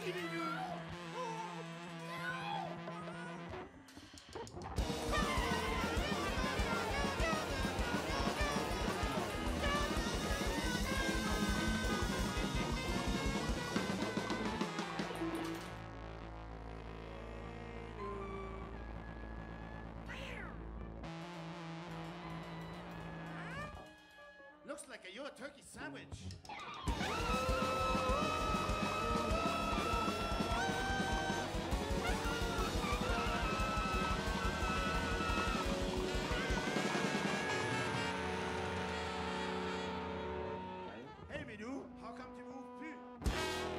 Merci, Minou. Looks like a your turkey sandwich. Hey, Minou, how come tu m'ouvres plus?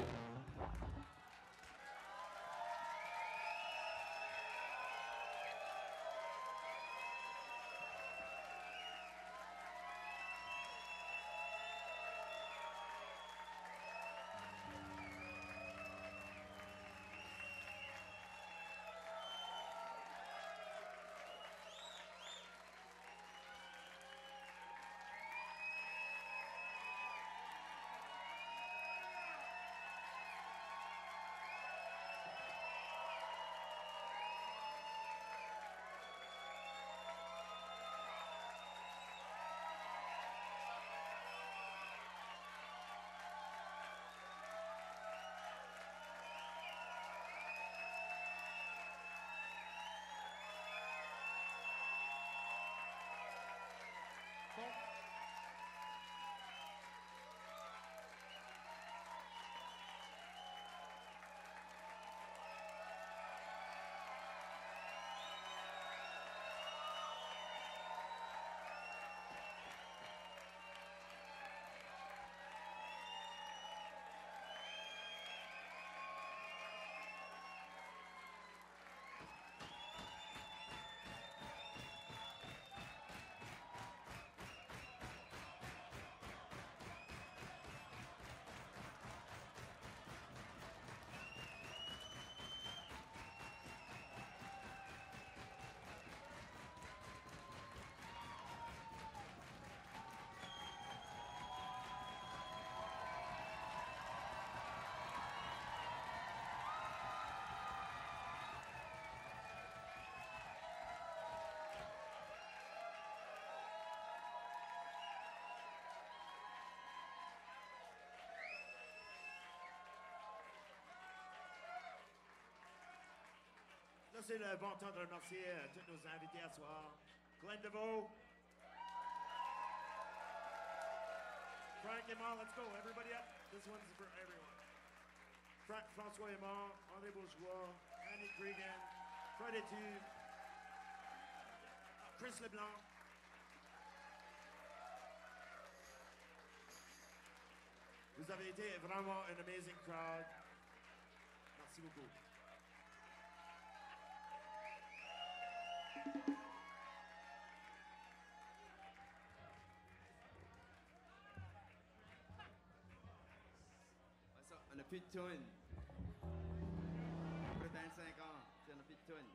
Là, c'est le bon temps de remercier tous nos invités à soir. Glenn DeVoe. Frank Aymar, let's go. Everybody up. This one's for everyone. François Aymar, André Bourgeois, Annie Cregan, Fred Etude, Chris Leblanc. Vous avez été vraiment un amazing crowd. Merci beaucoup. On n'a plus de tunes. Après 25 ans, on n'a plus de tunes.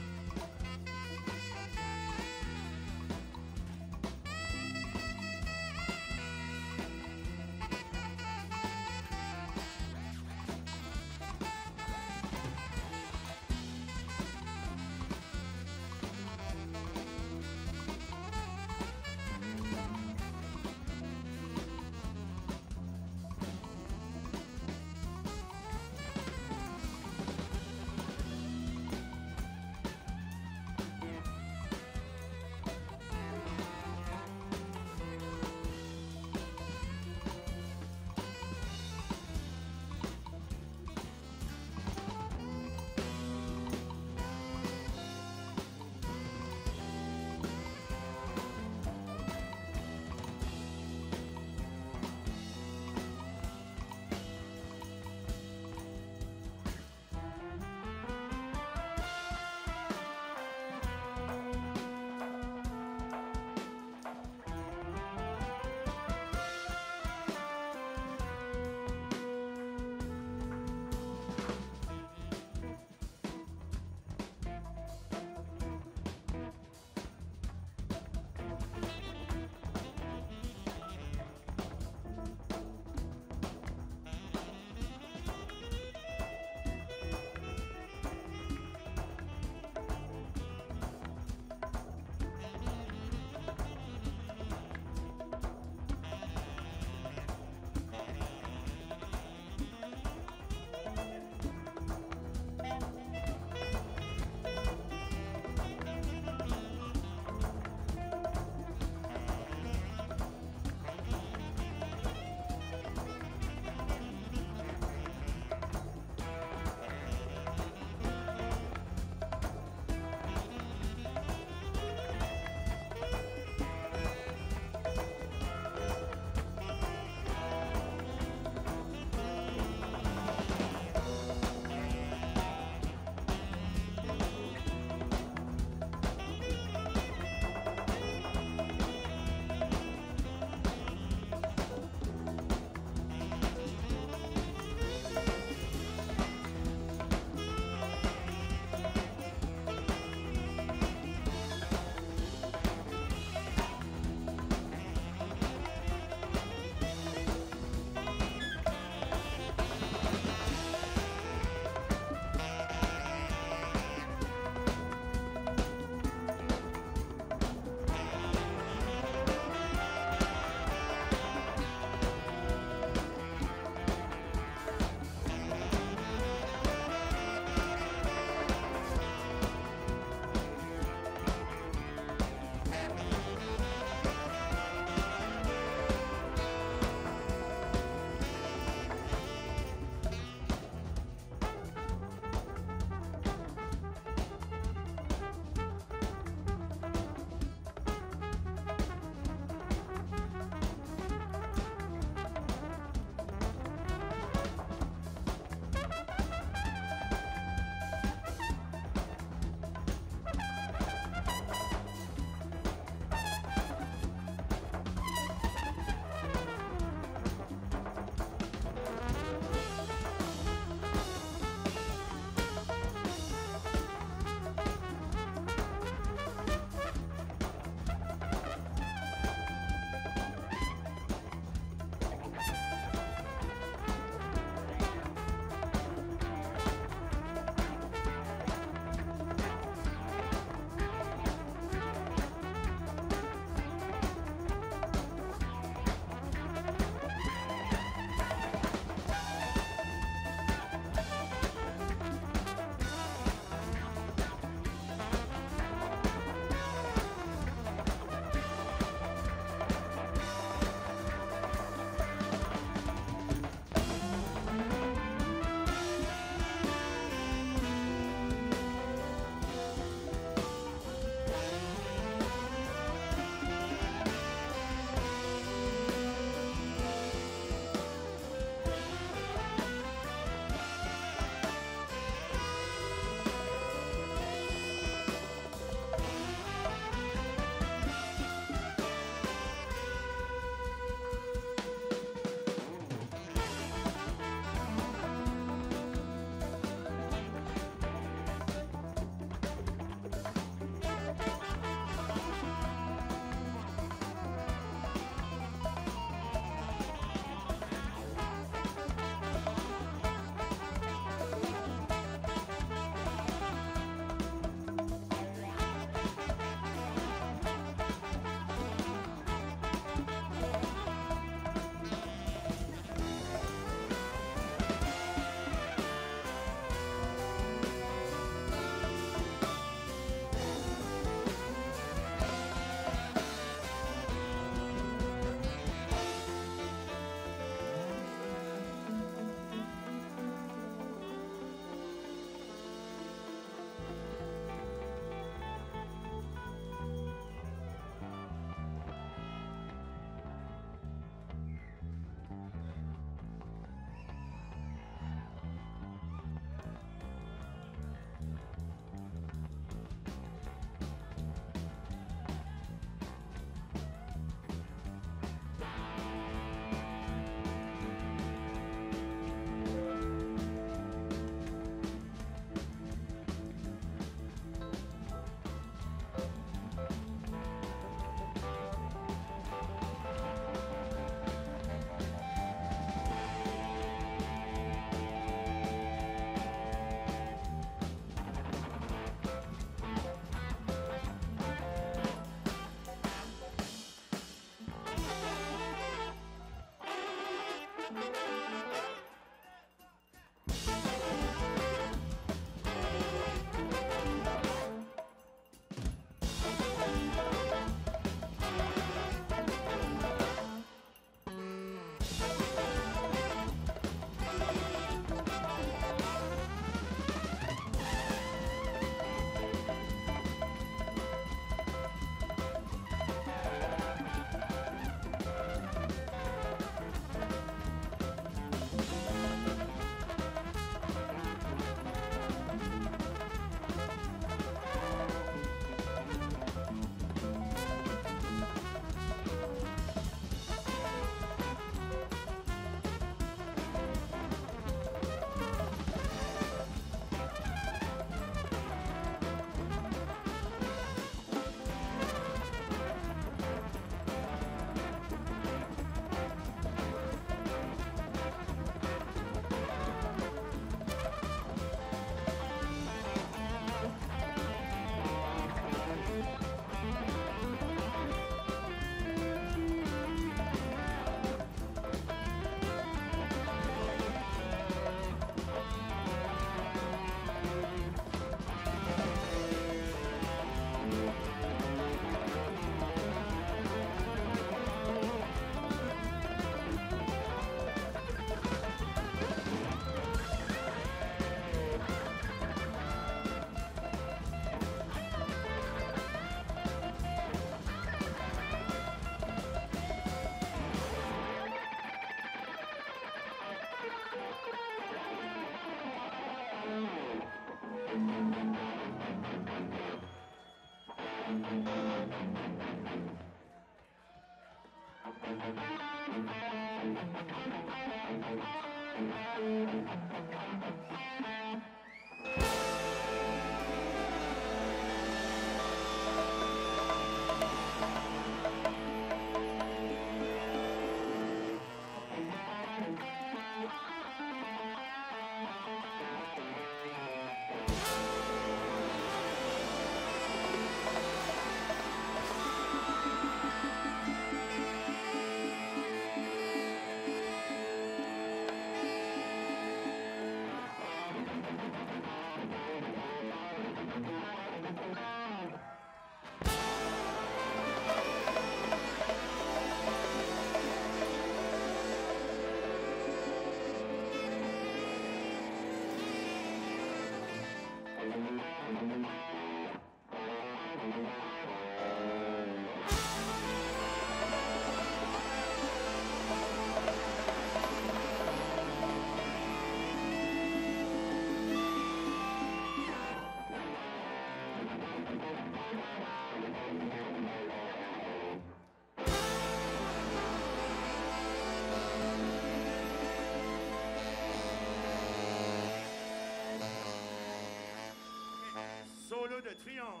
non.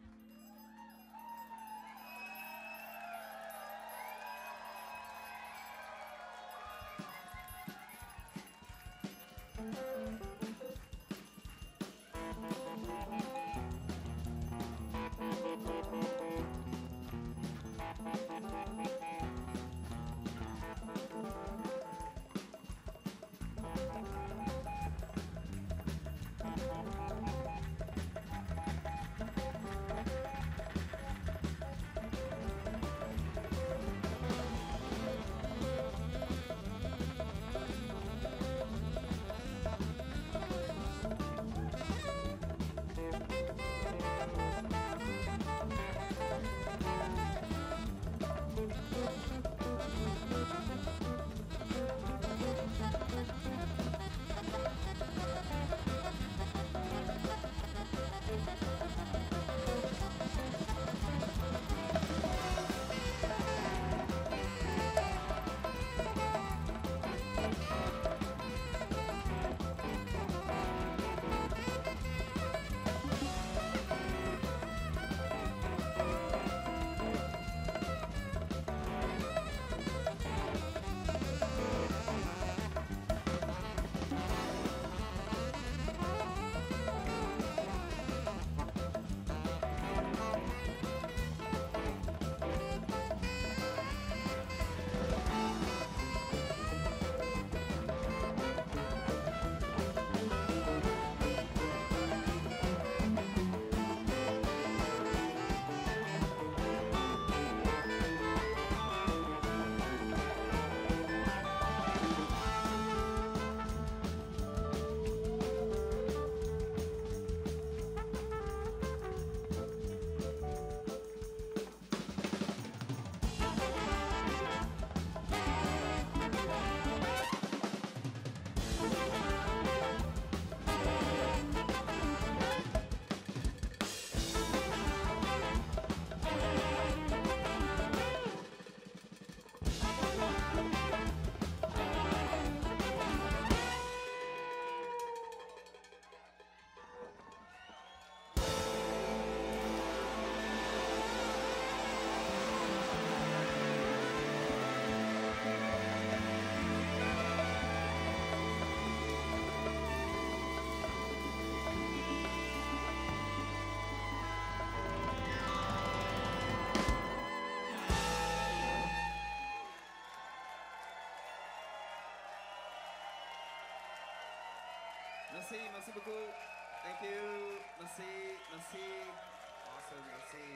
Merci, merci beaucoup. Thank you. Merci, merci. Awesome, merci.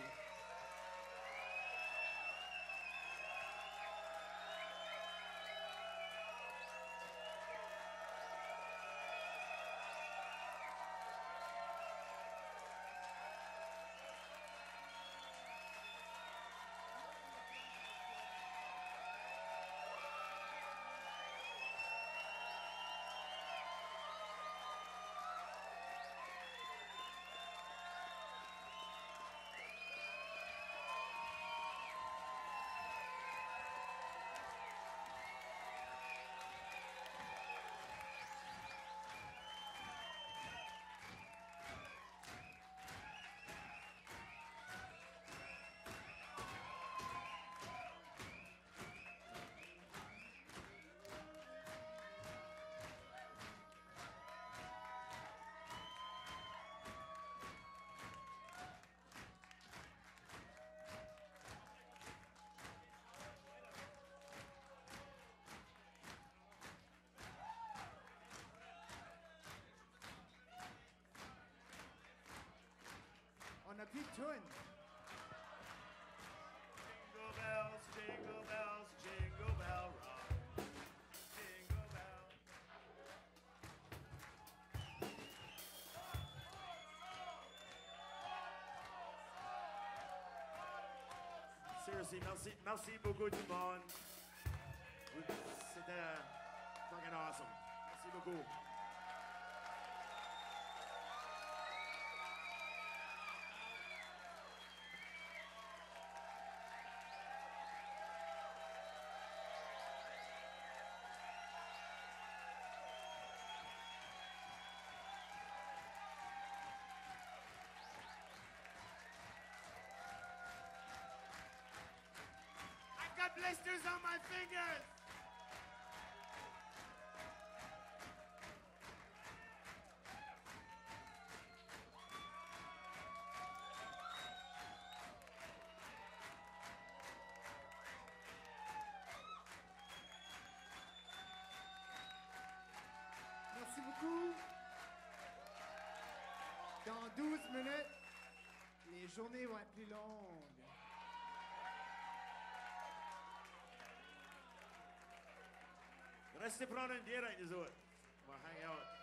On n'a plus de tune. Jingle bells, jingle bell rock. Jingle bell. Seriously, merci beaucoup tout le monde. C'était fucking awesome. Merci beaucoup. fingers! Merci beaucoup. Dans 12 minutes, les journées vont être plus longues. Restez prendre une bière avec nous autres. On va hang out.